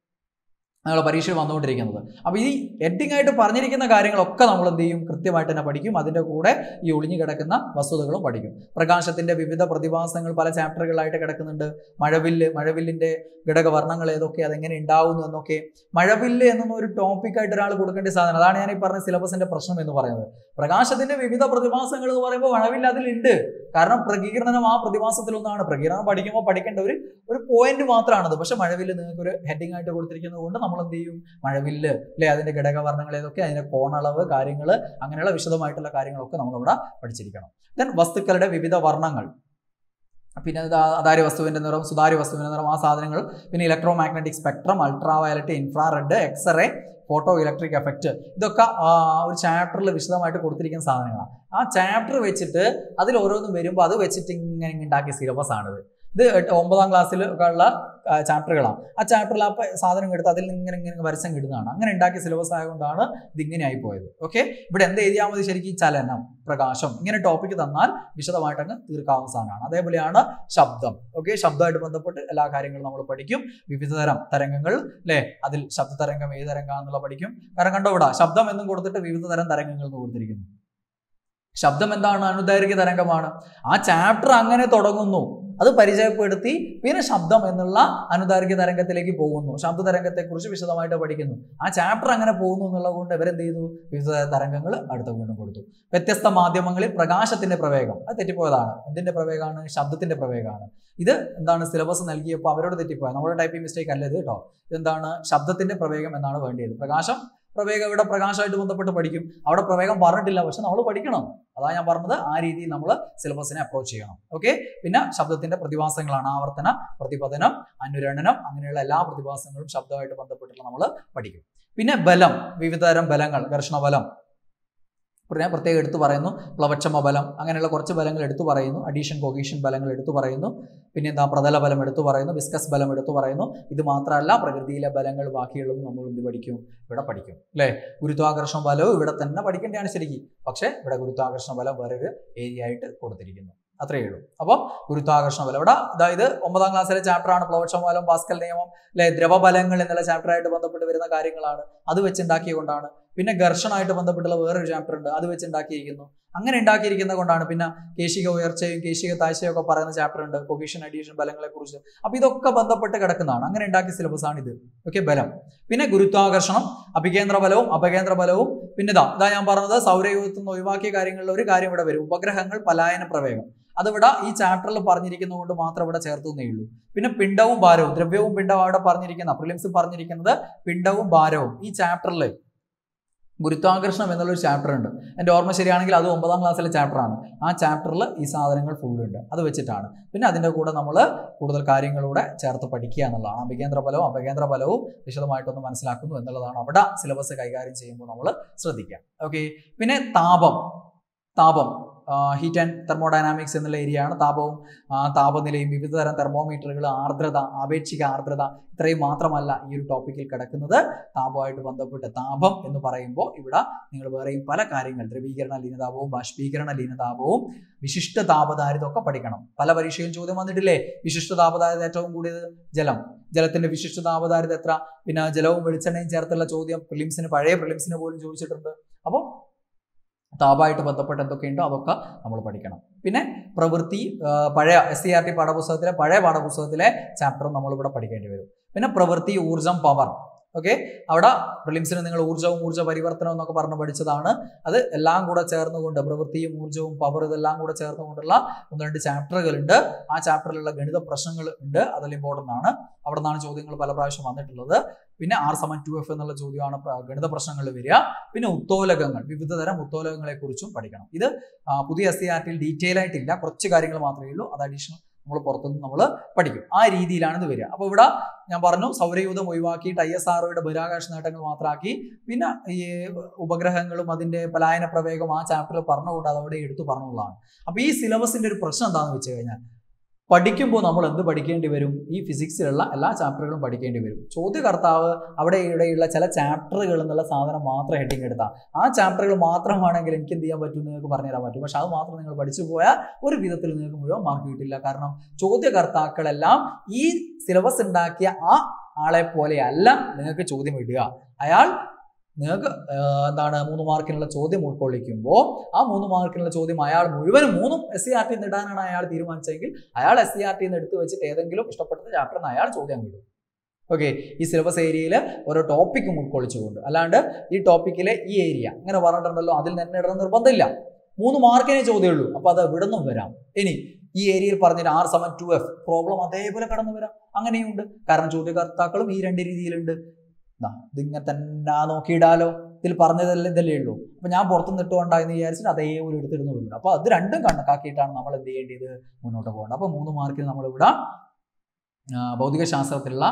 നമ്മൾ പരീക്ഷയിൽ വന്നുകൊണ്ടിരിക്കുന്നത്. അപ്പൊ ഈ ഹെഡിങ് ആയിട്ട് പറഞ്ഞിരിക്കുന്ന കാര്യങ്ങളൊക്കെ നമ്മൾ എന്ത് ചെയ്യും, കൃത്യമായിട്ട് തന്നെ പഠിക്കും. അതിന്റെ കൂടെ ഈ ഒളിഞ്ഞു കിടക്കുന്ന വസ്തുതകളും പഠിക്കും. പ്രകാശത്തിന്റെ വിവിധ പ്രതിഭാസങ്ങൾ പല ചാപ്റ്ററുകളായിട്ട് കിടക്കുന്നുണ്ട്. മഴവില്ലിന്റെ ഘടകവർണ്ണങ്ങൾ ഏതൊക്കെ, അതെങ്ങനെ ഉണ്ടാവുന്നു എന്നൊക്കെ. മഴവില്ല് എന്നൊന്നും ഒരു ടോപ്പിക്കായിട്ട് ഒരാൾ കൊടുക്കേണ്ട സാധനം. അതാണ് ഞാൻ ഈ പറഞ്ഞ സിലബസിന്റെ പ്രശ്നം എന്ന് പറയുന്നത്. പ്രകാശത്തിന്റെ വിവിധ പ്രതിഭാസങ്ങൾ എന്ന് പറയുമ്പോൾ മഴവില്ല് അതിലുണ്ട്. കാരണം പ്രകീർണനം ആ പ്രതിഭാസത്തിലൊന്നാണ്. പ്രകീർണനം പഠിക്കുമ്പോൾ പഠിക്കേണ്ട ഒരു പോയിന്റ് മാത്രമാണത്. പക്ഷെ മഴവില്ല് നിങ്ങൾക്ക് ഒരു ഹെഡിങ് ആയിട്ട് കൊടുത്തിരിക്കുന്നത് കൊണ്ട് നമ്മൾ എന്ത് ചെയ്യും, മഴവില്ല് അല്ലെ, അതിന്റെ ഘടകവർണ്ണങ്ങൾ ഏതൊക്കെ, അതിന്റെ കോണളവ് കാര്യങ്ങൾ, അങ്ങനെയുള്ള വിശദമായിട്ടുള്ള കാര്യങ്ങളൊക്കെ നമ്മളിവിടെ പഠിച്ചിരിക്കണം. ദെൻ വസ്തുക്കളുടെ വിവിധ വർണ്ണങ്ങൾ, പിന്നെ അതാര്യ വസ്തുവിന്റെ നിറം, സുതാര്യ വസ്തുവിന്റെ നിറം, ആ സാധനങ്ങൾ. പിന്നെ electro magnetic spectrum, ultraviolet, infrared, x-ray, photo electric effect, ഇതൊക്കെ ഒരു ചാപ്റ്ററിൽ വിശദമായിട്ട് കൊടുത്തിരിക്കുന്ന സാധനങ്ങളാണ്. ആ ചാപ്റ്റർ വെച്ചിട്ട് അതിൽ ഓരോന്നും വരുമ്പോൾ അത് വെച്ചിട്ട് ഇങ്ങനെ ഉണ്ടാക്കിയ സിലബസ് ആണിത്. ഇത് 9ാം ക്ലാസ്സിൽ ഉള്ള ചാപ്റ്ററുകളാണ്. ആ ചാപ്റ്ററിൽ ആ സാധനം എടുത്ത് അതിൽ ഇങ്ങനെ വരസം കിട്ടുന്നതാണ്. അങ്ങനെ ഉണ്ടാക്കിയ സിലബസ് ആയതുകൊണ്ടാണ് ഇതിങ്ങനെ ആയിപ്പോയത്. ഓക്കെ, ഇവിടെ എന്ത് എഴുതിയാൽ മതി, ശരിക്കും ചലനം, പ്രകാശം, ഇങ്ങനെ ടോപ്പിക്ക് തന്നാൽ വിശദമായിട്ട് അങ്ങ് തീർക്കാവുന്ന സാധനമാണ്. അതേപോലെയാണ് ശബ്ദം. ഓക്കെ, ശബ്ദമായിട്ട് ബന്ധപ്പെട്ട് എല്ലാ കാര്യങ്ങളും നമ്മൾ പഠിക്കും. വിവിധ തരം തരംഗങ്ങൾ അല്ലെ, അതിൽ ശബ്ദ തരംഗം ഏത് തരംഗമാണെന്നുള്ള പഠിക്കും. കാരണം കണ്ടോ, ഇവിടെ ശബ്ദം എന്നും കൊടുത്തിട്ട് വിവിധ തരം തരംഗങ്ങൾ എന്ന് കൊടുത്തിരിക്കുന്നു. ശബ്ദം എന്താണ്, അനുദൈർഘ്യ തരംഗമാണ്. ആ ചാപ്റ്റർ അങ്ങനെ തുടങ്ങുന്നു, അത് പരിചയപ്പെടുത്തി പിന്നെ ശബ്ദം എന്നുള്ള അനുദൈർഘ്യ തരംഗത്തിലേക്ക് പോകുന്നു. ശബ്ദ തരംഗത്തെക്കുറിച്ച് വിശദമായിട്ട് പഠിക്കുന്നു. ആ ചാപ്റ്റർ അങ്ങനെ പോകുന്നു എന്നുള്ളത് കൊണ്ട് ഇവരെന്ത് ചെയ്തു, വിവിധ തരംഗങ്ങൾ അടുത്ത വീണ്ടും കൊടുത്തു. വ്യത്യസ്ത മാധ്യമങ്ങളിൽ പ്രകാശത്തിന്റെ പ്രവേഗം, അത് തെറ്റിപ്പോയതാണ്. എന്തിന്റെ പ്രവേഗമാണ്, ശബ്ദത്തിന്റെ പ്രവേഗമാണ്. ഇത് എന്താണ്, സിലബസ് നൽകിയപ്പോൾ അവരോട് തെറ്റിപ്പോയത്, നമ്മുടെ ടൈപ്പിംഗ് മിസ്റ്റേക്ക് അല്ല ഇത് കേട്ടോ. ഇതെന്താണ്, ശബ്ദത്തിന്റെ പ്രവേഗം എന്നാണ് വേണ്ടിയത്. പ്രവേഗം ഇവിടെ പ്രകാശമായിട്ട് ബന്ധപ്പെട്ട് പഠിക്കും. അവിടെ പ്രവേഗം പറഞ്ഞിട്ടില്ല, പക്ഷെ നമ്മൾ പഠിക്കണം. അതാണ് ഞാൻ പറഞ്ഞത്, ആ രീതിയിൽ നമ്മൾ സിലബസിനെ അപ്രോച്ച് ചെയ്യണം. ഓക്കെ, പിന്നെ ശബ്ദത്തിന്റെ പ്രതിഭാസങ്ങളാണ് ആവർത്തന, പ്രതിപതനം, അനുരണനം, അങ്ങനെയുള്ള എല്ലാ പ്രതിഭാസങ്ങളും ശബ്ദമായിട്ട് ബന്ധപ്പെട്ടിട്ട് നമ്മൾ പഠിക്കും. പിന്നെ ബലം, വിവിധ തരം ബലങ്ങൾ, ഘർഷണ ബലം ഞാൻ പ്രത്യേകം എടുത്തു പറയുന്നു, പ്ലവക്ഷമ ബലം, അങ്ങനെയുള്ള കുറച്ച് ബലങ്ങൾ എടുത്തു പറയുന്നു. അഡീഷൻ കൊഹീഷൻ ബലങ്ങൾ എടുത്തു പറയുന്നു. പിന്നെ എന്താ, പ്രതല ബലം എടുത്തു പറയുന്നു, വിസ്കസ് ബലം എടുത്തു പറയുന്നു. ഇത് മാത്രമല്ല, പ്രകൃതിയിലെ ബലങ്ങൾ ബാക്കിയുള്ളതും നമ്മൾ എന്ത് പഠിക്കും, ഇവിടെ പഠിക്കും അല്ലേ. ഗുരുത്വാകർഷണ ബലവും ഇവിടെ തന്നെ പഠിക്കേണ്ടതാണ് ശരിക്കും. പക്ഷെ ഇവിടെ ഗുരുത്വാകർഷണ ബലം വേറൊരു ഏരിയ ആയിട്ട് കൊടുത്തിരിക്കുന്നു. അത്രയേ ഉള്ളൂ. അപ്പോൾ ഗുരുത്വാകർഷണ ബലം ഇവിടെ, അതായത് 9ാം ക്ലാസ്സിലെ ചാപ്റ്റർ ആണ് പ്ലവക്ഷമ ബലം, പാസ്കൽ നിയമം അല്ലെ, ദ്രവബലങ്ങൾ എന്നുള്ള ചാപ്റ്ററായിട്ട് ബന്ധപ്പെട്ട് വരുന്ന കാര്യങ്ങളാണ്. അത് വെച്ചുണ്ടാക്കിയതുകൊണ്ടാണ്. പിന്നെ ഘർഷണമായിട്ട് ബന്ധപ്പെട്ടുള്ള വേറൊരു ചാപ്റ്റർ ഉണ്ട്, അത് വെച്ചുണ്ടാക്കിയിരിക്കുന്നു. അങ്ങനെ ഉണ്ടാക്കിയിരിക്കുന്നത് കൊണ്ടാണ്. പിന്നെ കേശിക ഉയർച്ചയും കേശിക താഴ്ചയും ഒക്കെ പറയുന്ന ചാപ്റ്റർ ഉണ്ട്, കൊഹീഷൻ അഡീഷൻ ബലങ്ങളെ കുറിച്ച്. അപ്പൊ ഇതൊക്കെ ബന്ധപ്പെട്ട് കിടക്കുന്നതാണ്. അങ്ങനെ ഉണ്ടാക്കിയ സിലബസ് ആണ് ഇത്. ഓക്കെ, ബലം. പിന്നെ ഗുരുത്വാകർഷണം, അഭികേന്ദ്ര ബലവും അപകേന്ദ്ര ബലവും. പിന്നെ ഇതാ ഞാൻ പറഞ്ഞത്, സൗരയൂഥത്തിൽ നിന്ന് ഒഴിവാക്കിയ കാര്യങ്ങളിൽ ഒരു കാര്യം ഇവിടെ വരും, ഉപഗ്രഹങ്ങൾ പലായന പ്രവേഗം. അതിവിടെ ഈ ചാപ്റ്ററിൽ പറഞ്ഞിരിക്കുന്നത് കൊണ്ട് മാത്രം ഇവിടെ ചേർത്തുന്നേ ഉള്ളൂ. പിന്നെ പിണ്ഡവും ഭാരവും, ദ്രവ്യവും പിണ്ഡവും അവിടെ പറഞ്ഞിരിക്കുന്ന പ്രിലിംസിൽ പറഞ്ഞിരിക്കുന്നത് പിണ്ഡവും ഭാരവും. ഈ ചാപ്റ്ററിൽ ഗുരുത്വാകർഷണം എന്നുള്ളൊരു ചാപ്റ്റർ ഉണ്ട്. എൻ്റെ ഓർമ്മ ശരിയാണെങ്കിൽ അത് 9ാം ക്ലാസ്സിലെ ചാപ്റ്ററാണ്. ആ ചാപ്റ്ററിൽ ഈ സാധനങ്ങൾ ഫുള്ളുണ്ട്. അത് വെച്ചിട്ടാണ്. പിന്നെ അതിൻ്റെ കൂടെ നമ്മൾ കൂടുതൽ കാര്യങ്ങളൂടെ ചേർത്ത് പഠിക്കുക എന്നുള്ളതാണ്. അഭികേന്ദ്ര ബലവും അപകേന്ദ്ര ബലവും വിശദമായിട്ടൊന്ന് മനസ്സിലാക്കുന്നു എന്നുള്ളതാണ് അവിടെ സിലബസ് കൈകാര്യം ചെയ്യുമ്പോൾ നമ്മൾ ശ്രദ്ധിക്കുക. ഓക്കെ, പിന്നെ താപം. താപം, ഹീറ്റ് ആൻഡ് തെർമോഡൈനാമിക്സ് എന്നുള്ള ഏരിയയാണ്. താപവും താപനിലയും വിവിധ തരം തെർമോമീറ്ററുകൾ, ആർദ്രത, ആപേക്ഷിക ആർദ്രത, ഇത്രയും മാത്രമല്ല ഈ ഒരു ടോപ്പിക്കിൽ കിടക്കുന്നത്. താപമായിട്ട് ബന്ധപ്പെട്ട് താപം എന്ന് പറയുമ്പോൾ ഇവിടെ നിങ്ങൾ വേറെയും പല കാര്യങ്ങൾ, ദ്രവീകരണ ലീനതാപവും ബാഷ്പീകരണ ലീനതാപവും വിശിഷ്ട താപധാരിത ഒക്കെ പഠിക്കണം. പല പരീക്ഷയും ചോദ്യം വന്നിട്ടില്ലേ? വിശിഷ്ട താപധാരിത ഏറ്റവും കൂടിയത് ജലം, ജലത്തിന്റെ വിശിഷ്ട താപധാരിത എത്ര? പിന്നെ ജലവും വെളിച്ചെണ്ണയും ചേർത്തുള്ള ചോദ്യം പ്രിലിംസിന്, പഴയ പ്രിലിംസിന് പോലും ചോദിച്ചിട്ടുണ്ട്. അപ്പോൾ താപമായിട്ട് ബന്ധപ്പെട്ട് എന്തൊക്കെയുണ്ടോ അതൊക്കെ നമ്മൾ പഠിക്കണം. പിന്നെ പ്രവൃത്തി, പഴയ SCERT പാഠപുസ്തകത്തിലെ പഴയ പാഠപുസ്തകത്തിലെ ചാപ്റ്ററും നമ്മളിവിടെ പഠിക്കേണ്ടി വരും. പിന്നെ പ്രവൃത്തി, ഊർജം, പവർ. ഓക്കെ, അവിടെ പ്രിലിംസിന് നിങ്ങൾ ഊർജ്ജവും ഊർജ്ജ പരിവർത്തനം എന്നൊക്കെ പറഞ്ഞ് പഠിച്ചതാണ്. അത് എല്ലാം കൂടെ ചേർന്നുകൊണ്ട്, പ്രവൃത്തിയും ഊർജ്ജവും പവർ ഇതെല്ലാം കൂടെ ചേർന്നുകൊണ്ടുള്ള 1-2 ചാപ്റ്ററുകളുണ്ട്. ആ ചാപ്റ്ററിലുള്ള ഗണിത പ്രശ്നങ്ങൾ ഉണ്ട്, അതെല്ലാം ഇമ്പോർട്ടൻ്റ് ആണ്. അവിടെ നിന്നാണ് ചോദ്യങ്ങൾ പല പ്രാവശ്യം വന്നിട്ടുള്ളത്. പിന്നെ R=2F എന്നുള്ള ചോദ്യമാണ് ഗണിത പ്രശ്നങ്ങളിൽ വരിക. പിന്നെ ഉത്തോലകങ്ങൾ, വിവിധ തരം ഉത്തോലകങ്ങളെ കുറിച്ചും പഠിക്കണം. ഇത് പുതിയ SCERTയിൽ ഡീറ്റെയിൽ ആയിട്ടില്ല, കുറച്ച് കാര്യങ്ങൾ മാത്രമേ ഉള്ളൂ. അത് അഡീഷണൽ നമ്മൾ പുറത്തുനിന്ന് നമ്മൾ പഠിക്കും. ആ രീതിയിലാണ് ഇത് വരിക. അപ്പോൾ ഇവിടെ ഞാൻ പറഞ്ഞു, സൗരയൂഥം ഒഴിവാക്കിയിട്ട് ISROയുടെ ബഹിരാകാശ നേട്ടങ്ങൾ മാത്രമാക്കി. പിന്നെ ഈ ഉപഗ്രഹങ്ങളും അതിൻ്റെ പലായന പ്രവേഗം ആ ചാപ്റ്ററിൽ പറഞ്ഞുകൊണ്ട് അതവിടെ എടുത്തു പറഞ്ഞുള്ളതാണ്. അപ്പോൾ ഈ സിലബസിൻ്റെ ഒരു പ്രശ്നം എന്താണെന്ന് വെച്ച് കഴിഞ്ഞാൽ, പഠിക്കുമ്പോൾ നമ്മൾ എന്ത് പഠിക്കേണ്ടി വരും? ഈ ഫിസിക്സിലുള്ള എല്ലാ ചാപ്റ്ററുകളും പഠിക്കേണ്ടി വരും. ചോദ്യകർത്താവ് അവിടെ ഇവിടെയുള്ള ചില ചാപ്റ്ററുകൾ എന്നുള്ള സാധനം മാത്രം ഹെഡിങ് എടുത്താൽ, ആ ചാപ്റ്ററുകൾ മാത്രമാണെങ്കിൽ എനിക്ക് എന്ത് ചെയ്യാൻ പറ്റും നിങ്ങൾക്ക് പറഞ്ഞുതരാൻ പറ്റും. പക്ഷെ അത് മാത്രം നിങ്ങൾ പഠിച്ചു പോയാൽ ഒരു വിധത്തിൽ നിങ്ങൾക്ക് മുഴുവൻ മാർക്ക് കിട്ടില്ല. കാരണം ചോദ്യകർത്താക്കളെല്ലാം ഈ സിലബസ് ഉണ്ടാക്കിയ ആ ആളെ പോലെയല്ല നിങ്ങൾക്ക് ചോദ്യം ഇടുക. അയാൾ നിങ്ങൾക്ക് എന്താണ് 3 മാർക്കിനുള്ള ചോദ്യം ഉൾക്കൊള്ളിക്കുമ്പോൾ ആ 3 മാർക്കിനുള്ള ചോദ്യം അയാൾ മുഴുവനും 3 SCERT ഇടാനാണ് അയാൾ തീരുമാനിച്ചെങ്കിൽ അയാൾ SCERT എടുത്ത് വെച്ചിട്ട് ഏതെങ്കിലും ഇഷ്ടപ്പെട്ട ചാപ്റ്ററിന് അയാൾ ചോദ്യം കിട്ടും. ഓക്കെ, ഈ സിലബസ് ഏരിയയിൽ ഓരോ ടോപ്പിക്കും ഉൾക്കൊള്ളിച്ചുകൊണ്ട്, അല്ലാണ്ട് ഈ ടോപ്പിക്കിലെ ഈ ഏരിയ ഇങ്ങനെ പറഞ്ഞിട്ടുണ്ടല്ലോ അതിൽ തന്നെ ഇടണം നിർബന്ധമില്ല. 3 മാർക്കിനെ ചോദ്യമുള്ളൂ. അപ്പോൾ അത് എവിടെ നിന്നും വരാം. ഇനി ഈ ഏരിയയിൽ പറഞ്ഞിട്ട് R=2F പ്രോബ്ലം അതേപോലെ കടന്നു വരാം. അങ്ങനെയുണ്ട്. കാരണം ചോദ്യകർത്താക്കളും ഈ 2 രീതിയിലുണ്ട്. ഇതിങ്ങനെ തന്നെ നോക്കിയിടാലോ, ഇതിൽ പറഞ്ഞതല്ലേ ഇതല്ലേ ഉള്ളൂ, അപ്പൊ ഞാൻ പുറത്തുനിന്ന് ഇട്ടുകൊണ്ടായെന്ന് വിചാരിച്ചിട്ട് അതേ ഒരു എടുത്തിരുന്നു വീണ്ടും. അപ്പൊ അത് രണ്ടും കണക്കാക്കിയിട്ടാണ് നമ്മൾ എന്ത് ചെയ്യേണ്ടത്, മുന്നോട്ട് പോകേണ്ടത്. അപ്പൊ 3 മാർക്കിന് നമ്മളിവിടെ ഭൗതിക ശാസ്ത്രത്തിലുള്ള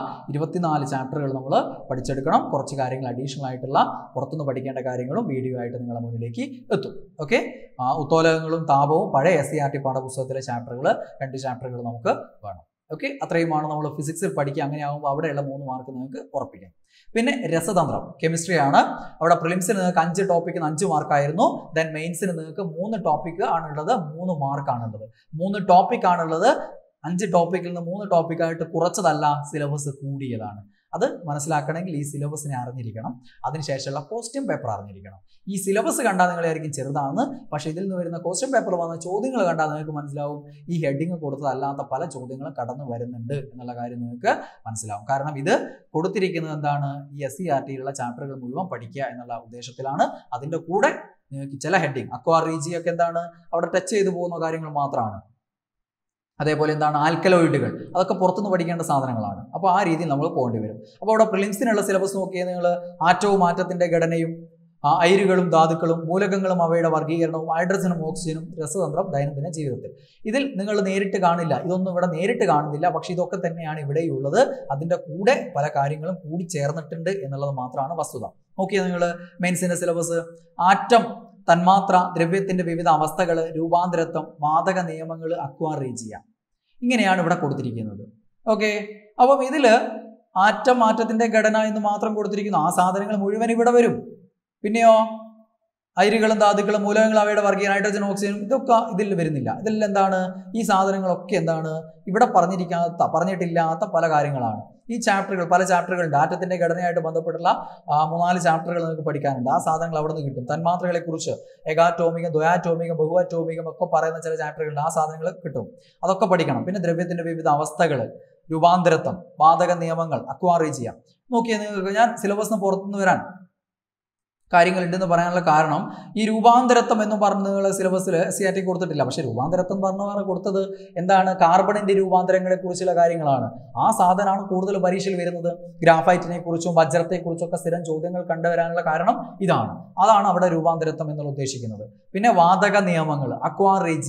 24 ചാപ്റ്ററുകൾ നമ്മൾ പഠിച്ചെടുക്കണം. കുറച്ച് കാര്യങ്ങൾ അഡീഷണൽ ആയിട്ടുള്ള പുറത്തുനിന്ന് പഠിക്കേണ്ട കാര്യങ്ങളും വീഡിയോ ആയിട്ട് നിങ്ങളുടെ മുന്നിലേക്ക് എത്തും. ഓക്കെ, ഉത്തോലകങ്ങളും താപവും പഴയ SCERT പാഠപുസ്തകത്തിലെ ചാപ്റ്ററുകൾ 2 ചാപ്റ്ററുകൾ നമുക്ക് വേണം. ഓക്കെ, അത്രയുമാണ് നമ്മൾ ഫിസിക്സിൽ പഠിക്കുക. അങ്ങനെയാകുമ്പോൾ അവിടെയുള്ള 3 മാർക്ക് നിങ്ങൾക്ക് ഉറപ്പിക്കാം. പിന്നെ രസതന്ത്രം, കെമിസ്ട്രി ആണ്. അവിടെ പ്രിലിംസിന് നിങ്ങൾക്ക് 5 ടോപ്പിക്കിന് 5 മാർക്കായിരുന്നു. ദെൻ മെയിൻസിന് നിങ്ങൾക്ക് 3 ടോപ്പിക്ക് ആണുള്ളത്, 3 മാർക്കാണുള്ളത്. 3 ടോപ്പിക് ആണുള്ളത്. 5 ടോപ്പിക്കിൽ നിന്ന് 3 ടോപ്പിക്കായിട്ട് കുറച്ചതല്ല, സിലബസ് കൂടിയതാണ്. അത് മനസ്സിലാക്കണമെങ്കിൽ ഈ സിലബസിനെ അറിഞ്ഞിരിക്കണം. അതിനുശേഷമുള്ള ക്വസ്റ്റ്യൻ പേപ്പർ അറിഞ്ഞിരിക്കണം. ഈ സിലബസ് കണ്ടാൽ നിങ്ങളായിരിക്കും ചെറുതാണെന്ന്, പക്ഷേ ഇതിൽ നിന്ന് വരുന്ന ക്വസ്റ്റ്യൻ പേപ്പർ വന്ന ചോദ്യങ്ങൾ കണ്ടാൽ നിങ്ങൾക്ക് മനസ്സിലാവും ഈ ഹെഡിങ് കൊടുത്തതല്ലാത്ത പല ചോദ്യങ്ങളും കടന്നു വരുന്നുണ്ട് എന്നുള്ള കാര്യം നിങ്ങൾക്ക് മനസ്സിലാവും. കാരണം ഇത് കൊടുത്തിരിക്കുന്നത് എന്താണ്, ഈ SCERTയിലുള്ള ചാപ്റ്ററുകൾ മുഴുവൻ പഠിക്കുക എന്നുള്ള ഉദ്ദേശത്തിലാണ്. അതിൻ്റെ കൂടെ നിങ്ങൾക്ക് ചില ഹെഡിങ്, അക്വാ റീജിയൊക്കെ എന്താണ് അവിടെ ടച്ച് ചെയ്തു പോകുന്ന കാര്യങ്ങൾ മാത്രമാണ്. അതേപോലെ എന്താണ് ആൽക്കലോയിഡുകൾ, അതൊക്കെ പുറത്തുനിന്ന് പഠിക്കേണ്ട സാധനങ്ങളാണ്. അപ്പോൾ ആ രീതിയിൽ നമ്മൾ പോകേണ്ടി വരും. അപ്പോൾ അവിടെ പ്രിലിംസിനുള്ള സിലബസ് നോക്കിയാൽ നിങ്ങൾ ആറ്റവും ആറ്റത്തിൻ്റെ ഘടനയും അയിരുകളും ധാതുക്കളും മൂലകങ്ങളും അവയുടെ വർഗീകരണവും ഹൈഡ്രജനും ഓക്സിജനും രസതന്ത്രം ദൈനംദിന ജീവിതത്തിൽ. ഇതിൽ നിങ്ങൾ നേരിട്ട് കാണില്ല, ഇതൊന്നും ഇവിടെ നേരിട്ട് കാണുന്നില്ല. പക്ഷെ ഇതൊക്കെ തന്നെയാണ് ഇവിടെയുള്ളത്. അതിൻ്റെ കൂടെ പല കാര്യങ്ങളും കൂടി ചേർന്നിട്ടുണ്ട് എന്നുള്ളത് മാത്രമാണ് വസ്തുത. നോക്കിയാൽ നിങ്ങൾ മെയിൻസിൻ്റെ സിലബസ് ആറ്റം, തന്മാത്ര, ദ്രവ്യത്തിന്റെ വിവിധ അവസ്ഥകൾ, രൂപാന്തരത്വം, വാതക നിയമങ്ങൾ, അക്വാ റീജിയ, ഇങ്ങനെയാണ് ഇവിടെ കൊടുത്തിരിക്കുന്നത്. ഓക്കെ, അപ്പം ഇതില് ആറ്റം, ആറ്റത്തിന്റെ ഘടന എന്ന് മാത്രം കൊടുത്തിരിക്കുന്നു. ആ സാധനങ്ങൾ മുഴുവൻ ഇവിടെ വരും. പിന്നെയോ അയിരുകളും ധാതുക്കളും മൂലകങ്ങളും അവയുടെ വർഗീയ ഹൈഡ്രജൻ ഓക്സിജനും ഇതൊക്കെ ഇതിൽ വരുന്നില്ല. ഇതിൽ എന്താണ് ഈ സാധനങ്ങളൊക്കെ എന്താണ് ഇവിടെ പറഞ്ഞിട്ടില്ലാത്ത പല കാര്യങ്ങളാണ്. ഈ ചാപ്റ്ററുകൾ, പല ചാപ്റ്ററുകളുണ്ട്. ആറ്റത്തിന്റെ ഘടനയായിട്ട് ബന്ധപ്പെട്ടുള്ള 3-4 ചാപ്റ്ററുകൾ നിങ്ങൾക്ക് പഠിക്കാനുണ്ട്. ആ സാധനങ്ങൾ അവിടെ നിന്ന് കിട്ടും. തന്മാത്രകളെ കുറിച്ച് ഏകാറ്റോമികം, ദ്വയാറ്റോമികം, ബഹുവാറ്റോമികം ഒക്കെ പറയുന്ന ചില ചാപ്റ്ററുകളുണ്ട്. ആ സാധനങ്ങൾ കിട്ടും, അതൊക്കെ പഠിക്കണം. പിന്നെ ദ്രവ്യത്തിന്റെ വിവിധ അവസ്ഥകൾ, രൂപാന്തരത്വം, വാതക നിയമങ്ങൾ, അക്വാ റീജിയ. നോക്കിയാൽ നിങ്ങൾക്ക് ഞാൻ സിലബസിന് പുറത്തുനിന്ന് വരാൻ കാര്യങ്ങളുണ്ടെന്ന് പറയാനുള്ള കാരണം, ഈ രൂപാന്തരത്വം എന്ന് പറഞ്ഞ സിലബസിൽ SCERT കൊടുത്തിട്ടില്ല. പക്ഷെ രൂപാന്തരത്വം പറഞ്ഞ കൊടുത്തത് എന്താണ്, കാർബണിന്റെ രൂപാന്തരങ്ങളെ കുറിച്ചുള്ള കാര്യങ്ങളാണ്. ആ സാധനമാണ് കൂടുതൽ പരീക്ഷയിൽ വരുന്നത്. ഗ്രാഫൈറ്റിനെ കുറിച്ചും വജ്രത്തെക്കുറിച്ചൊക്കെ സ്ഥിരം ചോദ്യങ്ങൾ കണ്ടുവരാനുള്ള കാരണം ഇതാണ്. അതാണ് അവിടെ രൂപാന്തരത്വം എന്നുള്ള ഉദ്ദേശിക്കുന്നത്. പിന്നെ വാതക നിയമങ്ങൾ, അക്വാ റീജിയ,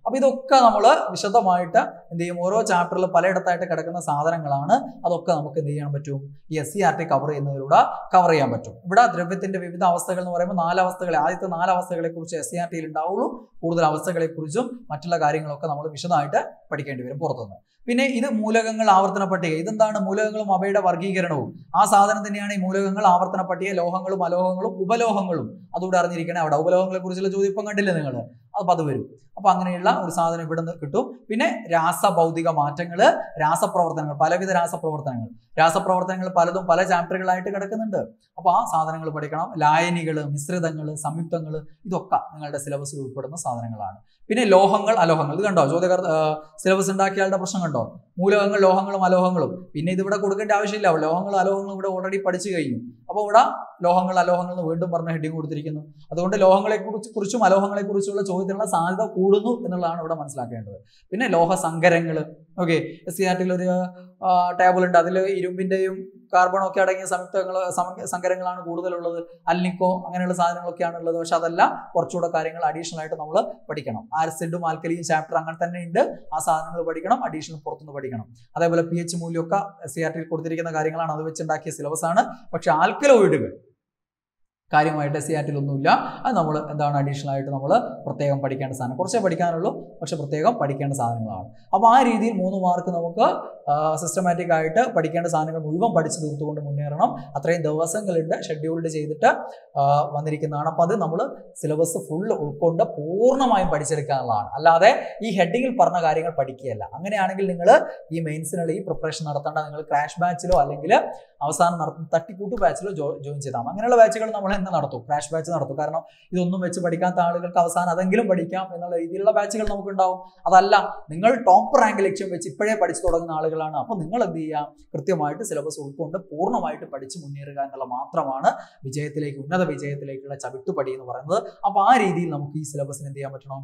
അപ്പോൾ ഇതൊക്കെ നമ്മൾ വിശദമായിട്ട് എന്ത് ചെയ്യും, ഓരോ ചാപ്റ്ററിൽ പലയിടത്തായിട്ട് കിടക്കുന്ന സാധനങ്ങളാണ്. അതൊക്കെ നമുക്ക് എന്ത് ചെയ്യാൻ പറ്റും, ഈ SCERT കവർ ചെയ്യുന്നതിലൂടെ കവർ ചെയ്യാൻ പറ്റും. ഇവിടെ ദ്രവ്യത്തിന്റെ വിവിധ അവസ്ഥകൾ എന്ന് പറയുമ്പോൾ 4 അവസ്ഥകളെ, ആദ്യത്തെ 4 അവസ്ഥകളെ കുറിച്ച് SCERTയിൽ ഉണ്ടാവുള്ളൂ. കൂടുതൽ അവസ്ഥകളെ കുറിച്ചും മറ്റുള്ള കാര്യങ്ങളൊക്കെ നമ്മൾ വിശദമായിട്ട് പഠിക്കേണ്ടി വരും പുറത്തുനിന്ന്. പിന്നെ ഇത് മൂലകങ്ങൾ ആവർത്തന പട്ടിക. ഇതെന്താണ്, മൂലകങ്ങളും അവയുടെ വർഗീകരണവും. ആ സാധനം തന്നെയാണ് ഈ മൂലകങ്ങൾ ആവർത്തന പട്ടിക. ലോഹങ്ങളും അലോഹങ്ങളും ഉപലോഹങ്ങളും അതുകൂടെ അറിഞ്ഞിരിക്കണേ. അവിടെ ഉപലോഹങ്ങളെ കുറിച്ചുള്ള ചോദ്യം ഇപ്പം കണ്ടില്ലേ നിങ്ങൾ, അപ്പോൾ അത് വരും. അപ്പൊ അങ്ങനെയുള്ള ഒരു സാധനം ഇവിടെ നിന്ന് കിട്ടും. പിന്നെ രാസഭൗതിക മാറ്റങ്ങൾ, രാസപ്രവർത്തനങ്ങൾ, പലവിധ രാസപ്രവർത്തനങ്ങൾ പലതും പല ചാപ്റ്ററുകളായിട്ട് കിടക്കുന്നുണ്ട്. അപ്പൊ ആ സാധനങ്ങൾ പഠിക്കണം. ലായനികൾ, മിശ്രിതങ്ങൾ, സംയുക്തങ്ങൾ, ഇതൊക്കെ നിങ്ങളുടെ സിലബസിൽ ഉൾപ്പെടുന്ന സാധനങ്ങളാണ്. പിന്നെ ലോഹങ്ങൾ അലോഹങ്ങൾ, ഇത് കണ്ടോ, സിലബസ് ഉണ്ടാക്കിയാളുടെ പ്രശ്നം കണ്ടോ, മൂലകങ്ങൾ ലോഹങ്ങളും അലോഹങ്ങളും. പിന്നെ ഇതിവിടെ കൊടുക്കേണ്ട ആവശ്യമില്ല, ലോഹങ്ങളും അലോഹങ്ങളും ഇവിടെ ഓൾറെഡി പഠിച്ചു കഴിഞ്ഞു. അപ്പോൾ ഇവിടെ ലോഹങ്ങൾ അലോഹങ്ങൾ എന്ന് വീണ്ടും പറഞ്ഞ ഹെഡിങ് കൊടുത്തിരിക്കുന്നു. അതുകൊണ്ട് ലോഹങ്ങളെ കുറിച്ചും അലോഹങ്ങളെ കുറിച്ചുള്ള ചോദ്യത്തിനുള്ള സാധ്യത കൂടുന്നു എന്നുള്ളതാണ് ഇവിടെ മനസ്സിലാക്കേണ്ടത്. പിന്നെ ലോഹസങ്കരങ്ങൾ, ഓക്കെ, SCERTയിൽ ഒരു ടേബിൾ ഉണ്ട്. അതിൽ ഇരുമ്പിന്റെയും കാർബണും ഒക്കെ അടങ്ങിയ സങ്കരങ്ങളാണ് കൂടുതലുള്ളത്. അൽനിക്കോ അങ്ങനെയുള്ള സാധനങ്ങളൊക്കെയാണ് ഉള്ളത്. പക്ഷെ അതല്ല, കുറച്ചുകൂടെ കാര്യങ്ങൾ അഡീഷണൽ ആയിട്ട് നമ്മൾ പഠിക്കണം. ആസിഡും ആൽക്കലിയും ചാപ്റ്റർ അങ്ങനെ തന്നെ ഉണ്ട്. ആ സാധനങ്ങൾ പഠിക്കണം, അഡീഷണൽ പുറത്തുനിന്ന് പഠിക്കണം. അതേപോലെ pH മൂല്യമൊക്കെ SCERTയിൽ കൊടുത്തിരിക്കുന്ന കാര്യങ്ങളാണ്, അത് വെച്ചുണ്ടാക്കിയ സിലബസ് ആണ്. പക്ഷെ ആൽക്കലോയിഡുകൾ കാര്യമായിട്ട് SCERTയിൽ ഒന്നുമില്ല. അത് നമ്മൾ എന്താണ് അഡീഷണൽ ആയിട്ട് നമ്മൾ പ്രത്യേകം പഠിക്കേണ്ട സാധനം. കുറച്ചേ പഠിക്കാനുള്ളൂ, പക്ഷെ പ്രത്യേകം പഠിക്കേണ്ട സാധനങ്ങളാണ്. അപ്പോൾ ആ രീതിയിൽ 3 മാർക്ക് നമുക്ക് സിസ്റ്റമാറ്റിക് ആയിട്ട് പഠിക്കേണ്ട സാധനങ്ങൾ മുഴുവൻ പഠിച്ചു തീർത്തുകൊണ്ട് മുന്നേറണം. അത്രയും ദിവസങ്ങളുണ്ട് ഷെഡ്യൂൾഡ് ചെയ്തിട്ട് വന്നിരിക്കുന്നതാണ്. അപ്പോൾ അത് നമ്മൾ സിലബസ് ഫുൾ ഉൾക്കൊണ്ട് പൂർണ്ണമായും പഠിച്ചെടുക്കാനുള്ളതാണ്. അല്ലാതെ ഈ ഹെഡിങ്ങിൽ പറഞ്ഞ കാര്യങ്ങൾ പഠിക്കുകയല്ല. അങ്ങനെയാണെങ്കിൽ നിങ്ങൾ ഈ മെയിൻസിനുള്ള ഈ പ്രിപ്പറേഷൻ നടത്തേണ്ട, നിങ്ങൾ ക്രാഷ് ബാച്ചിലോ അല്ലെങ്കിൽ അവസാനം നടത്തുന്ന തട്ടിക്കൂട്ട് ബാച്ചിലോ ജോയിൻ ചെയ്താൽ. അങ്ങനെയുള്ള ബാച്ചുകൾ നമ്മൾ എന്ന് നടത്തും, ക്രാഷ് ബാച്ച് നടത്തും. കാരണം ഇതൊന്നും വെച്ച് പഠിക്കാത്ത ആളുകൾക്ക് അവസാനം അതെങ്കിലും പഠിക്കാം എന്നുള്ള രീതിയിലുള്ള ബാച്ചുകൾ നമുക്കുണ്ടാവും. അതല്ല, നിങ്ങൾ ടോപ്പ് റാങ്ക് ലക്ഷ്യം വെച്ച് ഇപ്പോഴേ പഠിച്ചു തുടങ്ങുന്ന ആളുകളാണ്. അപ്പോൾ നിങ്ങൾ എന്ത് ചെയ്യുക, കൃത്യമായിട്ട് സിലബസ് ഉൾക്കൊണ്ട് പൂർണ്ണമായിട്ട് പഠിച്ച് മുന്നേറുക എന്നുള്ള മാത്രമാണ് വിജയത്തിലേക്ക്, ഉന്നത വിജയത്തിലേക്കുള്ള ചവിട്ടുപടി എന്ന് പറയുന്നത്. അപ്പോൾ ആ രീതിയിൽ നമുക്ക് ഈ സിലബസിന് എന്ത് ചെയ്യാൻ പറ്റണം,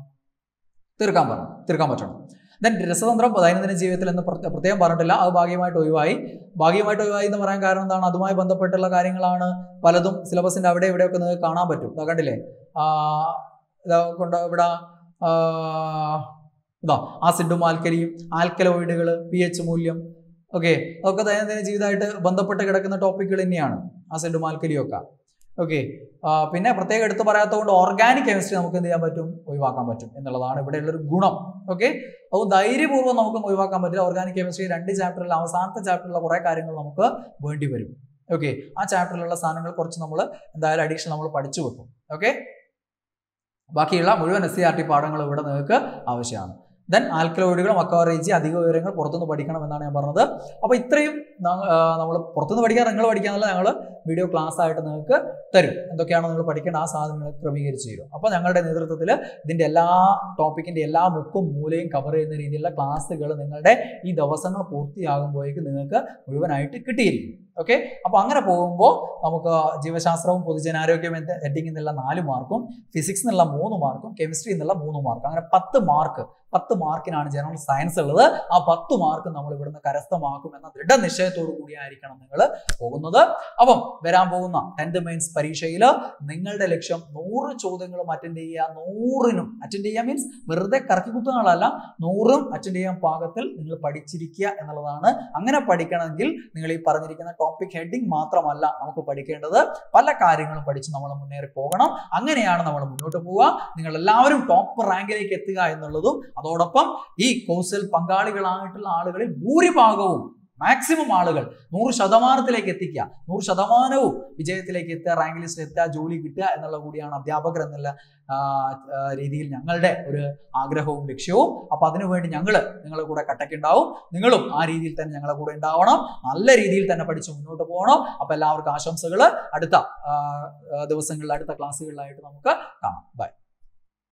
തീർക്കാൻ പറ്റണം. ദെൻ രസതന്ത്രം ദൈനംദിന ജീവിതത്തിൽ എന്ന് പ്രത്യേകം പറഞ്ഞിട്ടില്ല, അത് ഭാഗികമായിട്ട് ഒഴിവായി എന്ന് പറയാൻ കാരണം എന്താണ്, അതുമായി ബന്ധപ്പെട്ടുള്ള കാര്യങ്ങളാണ് പലതും സിലബസിന്റെ അവിടെ ഇവിടെയൊക്കെ നിങ്ങൾക്ക് കാണാൻ പറ്റും. ഇതാ കണ്ടില്ലേ, ഇവിടെ ഇതാ ആസിഡും ആൽക്കലിയും, ആൽക്കലോയിഡുകൾ, pH മൂല്യം, ഓക്കെ, അതൊക്കെ ദൈനംദിന ജീവിതമായിട്ട് ബന്ധപ്പെട്ട് കിടക്കുന്ന ടോപ്പിക്കുകൾ തന്നെയാണ് ആസിഡും ആൽക്കലിയും ഒക്കെ. ഓക്കെ, പിന്നെ പ്രത്യേകം എടുത്ത് പറയാത്തതുകൊണ്ട് ഓർഗാനിക് കെമിസ്ട്രി നമുക്ക് എന്ത് ചെയ്യാൻ പറ്റും, ഒഴിവാക്കാൻ പറ്റും എന്നുള്ളതാണ് ഇവിടെയുള്ളൊരു ഗുണം. ഓക്കെ, അപ്പോൾ ധൈര്യപൂർവ്വം നമുക്ക് ഒഴിവാക്കാൻ പറ്റില്ല. ഓർഗാനിക് കെമിസ്ട്രി 2 ചാപ്റ്ററിൽ അവസാനത്തെ ചാപ്റ്ററിലുള്ള കുറേ കാര്യങ്ങൾ നമുക്ക് വേണ്ടി വരും. ഓക്കെ, ആ ചാപ്റ്ററിലുള്ള സാധനങ്ങൾ കുറച്ച് നമ്മൾ എന്തായാലും അഡീഷണൽ നമ്മൾ പഠിച്ചു വെക്കും. ഓക്കെ, ബാക്കിയുള്ള മുഴുവൻ SCERT പാഠങ്ങൾ ഇവിടെ നിങ്ങൾക്ക് ആവശ്യമാണ്. ദെൻ ആൽക്കലോയിഡുകളും അക്വാറേജി അധിക വിവരങ്ങൾ പുറത്തുനിന്ന് പഠിക്കണം എന്നാണ് ഞാൻ പറഞ്ഞത്. അപ്പോൾ ഇത്രയും നമ്മൾ പുറത്തുനിന്ന് പഠിക്കാൻ, നിങ്ങൾ പഠിക്കാനുള്ള ഞങ്ങൾ വീഡിയോ ക്ലാസ് ആയിട്ട് നിങ്ങൾക്ക് തരും. എന്തൊക്കെയാണോ നിങ്ങൾ പഠിക്കേണ്ട ആ സാധനങ്ങൾ ക്രമീകരിച്ച് തരും. അപ്പോൾ ഞങ്ങളുടെ നേതൃത്വത്തിൽ ഇതിൻ്റെ എല്ലാ ടോപ്പിക്കിൻ്റെ എല്ലാ മുക്കും മൂലയും കവർ ചെയ്യുന്ന രീതിയിലുള്ള ക്ലാസ്സുകൾ നിങ്ങളുടെ ഈ ദിവസങ്ങൾ പൂർത്തിയാകുമ്പോഴേക്കും നിങ്ങൾക്ക് മുഴുവനായിട്ട് കിട്ടിയിരിക്കും. ഓക്കെ, അപ്പോൾ അങ്ങനെ പോകുമ്പോൾ നമുക്ക് ജീവശാസ്ത്രവും പൊതുജനാരോഗ്യം ഹെഡിങ് എന്നുള്ള 4 മാർക്കും, ഫിസിക്സ് എന്നുള്ള 3 മാർക്കും, കെമിസ്ട്രി എന്നുള്ള 3 മാർക്കും, അങ്ങനെ 10 മാർക്കിനാണ് ജനറൽ സയൻസ് ഉള്ളത്. ആ 10 മാർക്ക് നമ്മൾ ഇവിടുന്ന് കരസ്ഥമാക്കും എന്ന ദൃഢനിശ്ചയത്തോടു കൂടിയായിരിക്കണം നിങ്ങൾ പോകുന്നത്. അപ്പം വരാൻ പോകുന്ന 10th മെയിൻസ് പരീക്ഷയിൽ നിങ്ങളുടെ ലക്ഷ്യം 100 ചോദ്യങ്ങളും അറ്റൻഡ് ചെയ്യുക. 100നും അറ്റൻഡ് ചെയ്യുക മീൻസ് വെറുതെ കറക്കി കുത്തുകളല്ല, 100ഉം അറ്റൻഡ് ചെയ്യാൻ പാകത്തിൽ നിങ്ങൾ പഠിച്ചിരിക്കുക എന്നുള്ളതാണ്. അങ്ങനെ പഠിക്കണമെങ്കിൽ നിങ്ങൾ ഈ പറഞ്ഞിരിക്കുന്ന ടോപ്പിക് ഹെഡിങ് മാത്രമല്ല നമുക്ക് പഠിക്കേണ്ടത്, പല കാര്യങ്ങളും പഠിച്ച് നമ്മൾ മുന്നേറി പോകണം. അങ്ങനെയാണ് നമ്മൾ മുന്നോട്ട് പോവുക. നിങ്ങൾ എല്ലാവരും ടോപ്പ് റാങ്കിലേക്ക് എത്തുക എന്നുള്ളതും, അതോടൊപ്പം ഈ കോഴ്സിൽ പങ്കാളികളായിട്ടുള്ള ആളുകളിൽ ഭൂരിഭാഗവും മാക്സിമം ആളുകൾ 100% എത്തിക്കുക, 100% വിജയത്തിലേക്ക് എത്തുക, റാങ്ക് ലിസ്റ്റ് എത്തുക, ജോലി കിട്ടുക എന്നുള്ള കൂടിയാണ് അധ്യാപകർ എന്നുള്ള രീതിയിൽ ഞങ്ങളുടെ ഒരു ആഗ്രഹവും ലക്ഷ്യവും. അപ്പൊ അതിനുവേണ്ടി നിങ്ങളുടെ കൂടെ കട്ടക്കുണ്ടാവും. നിങ്ങളും ആ രീതിയിൽ തന്നെ ഞങ്ങളുടെ കൂടെ ഉണ്ടാവണം. നല്ല രീതിയിൽ തന്നെ പഠിച്ച് മുന്നോട്ട് പോകണം. അപ്പൊ എല്ലാവർക്കും ആശംസകൾ. അടുത്ത ദിവസങ്ങളിൽ, അടുത്ത ക്ലാസ്സുകളിലായിട്ട് നമുക്ക് കാണാം. ബൈ.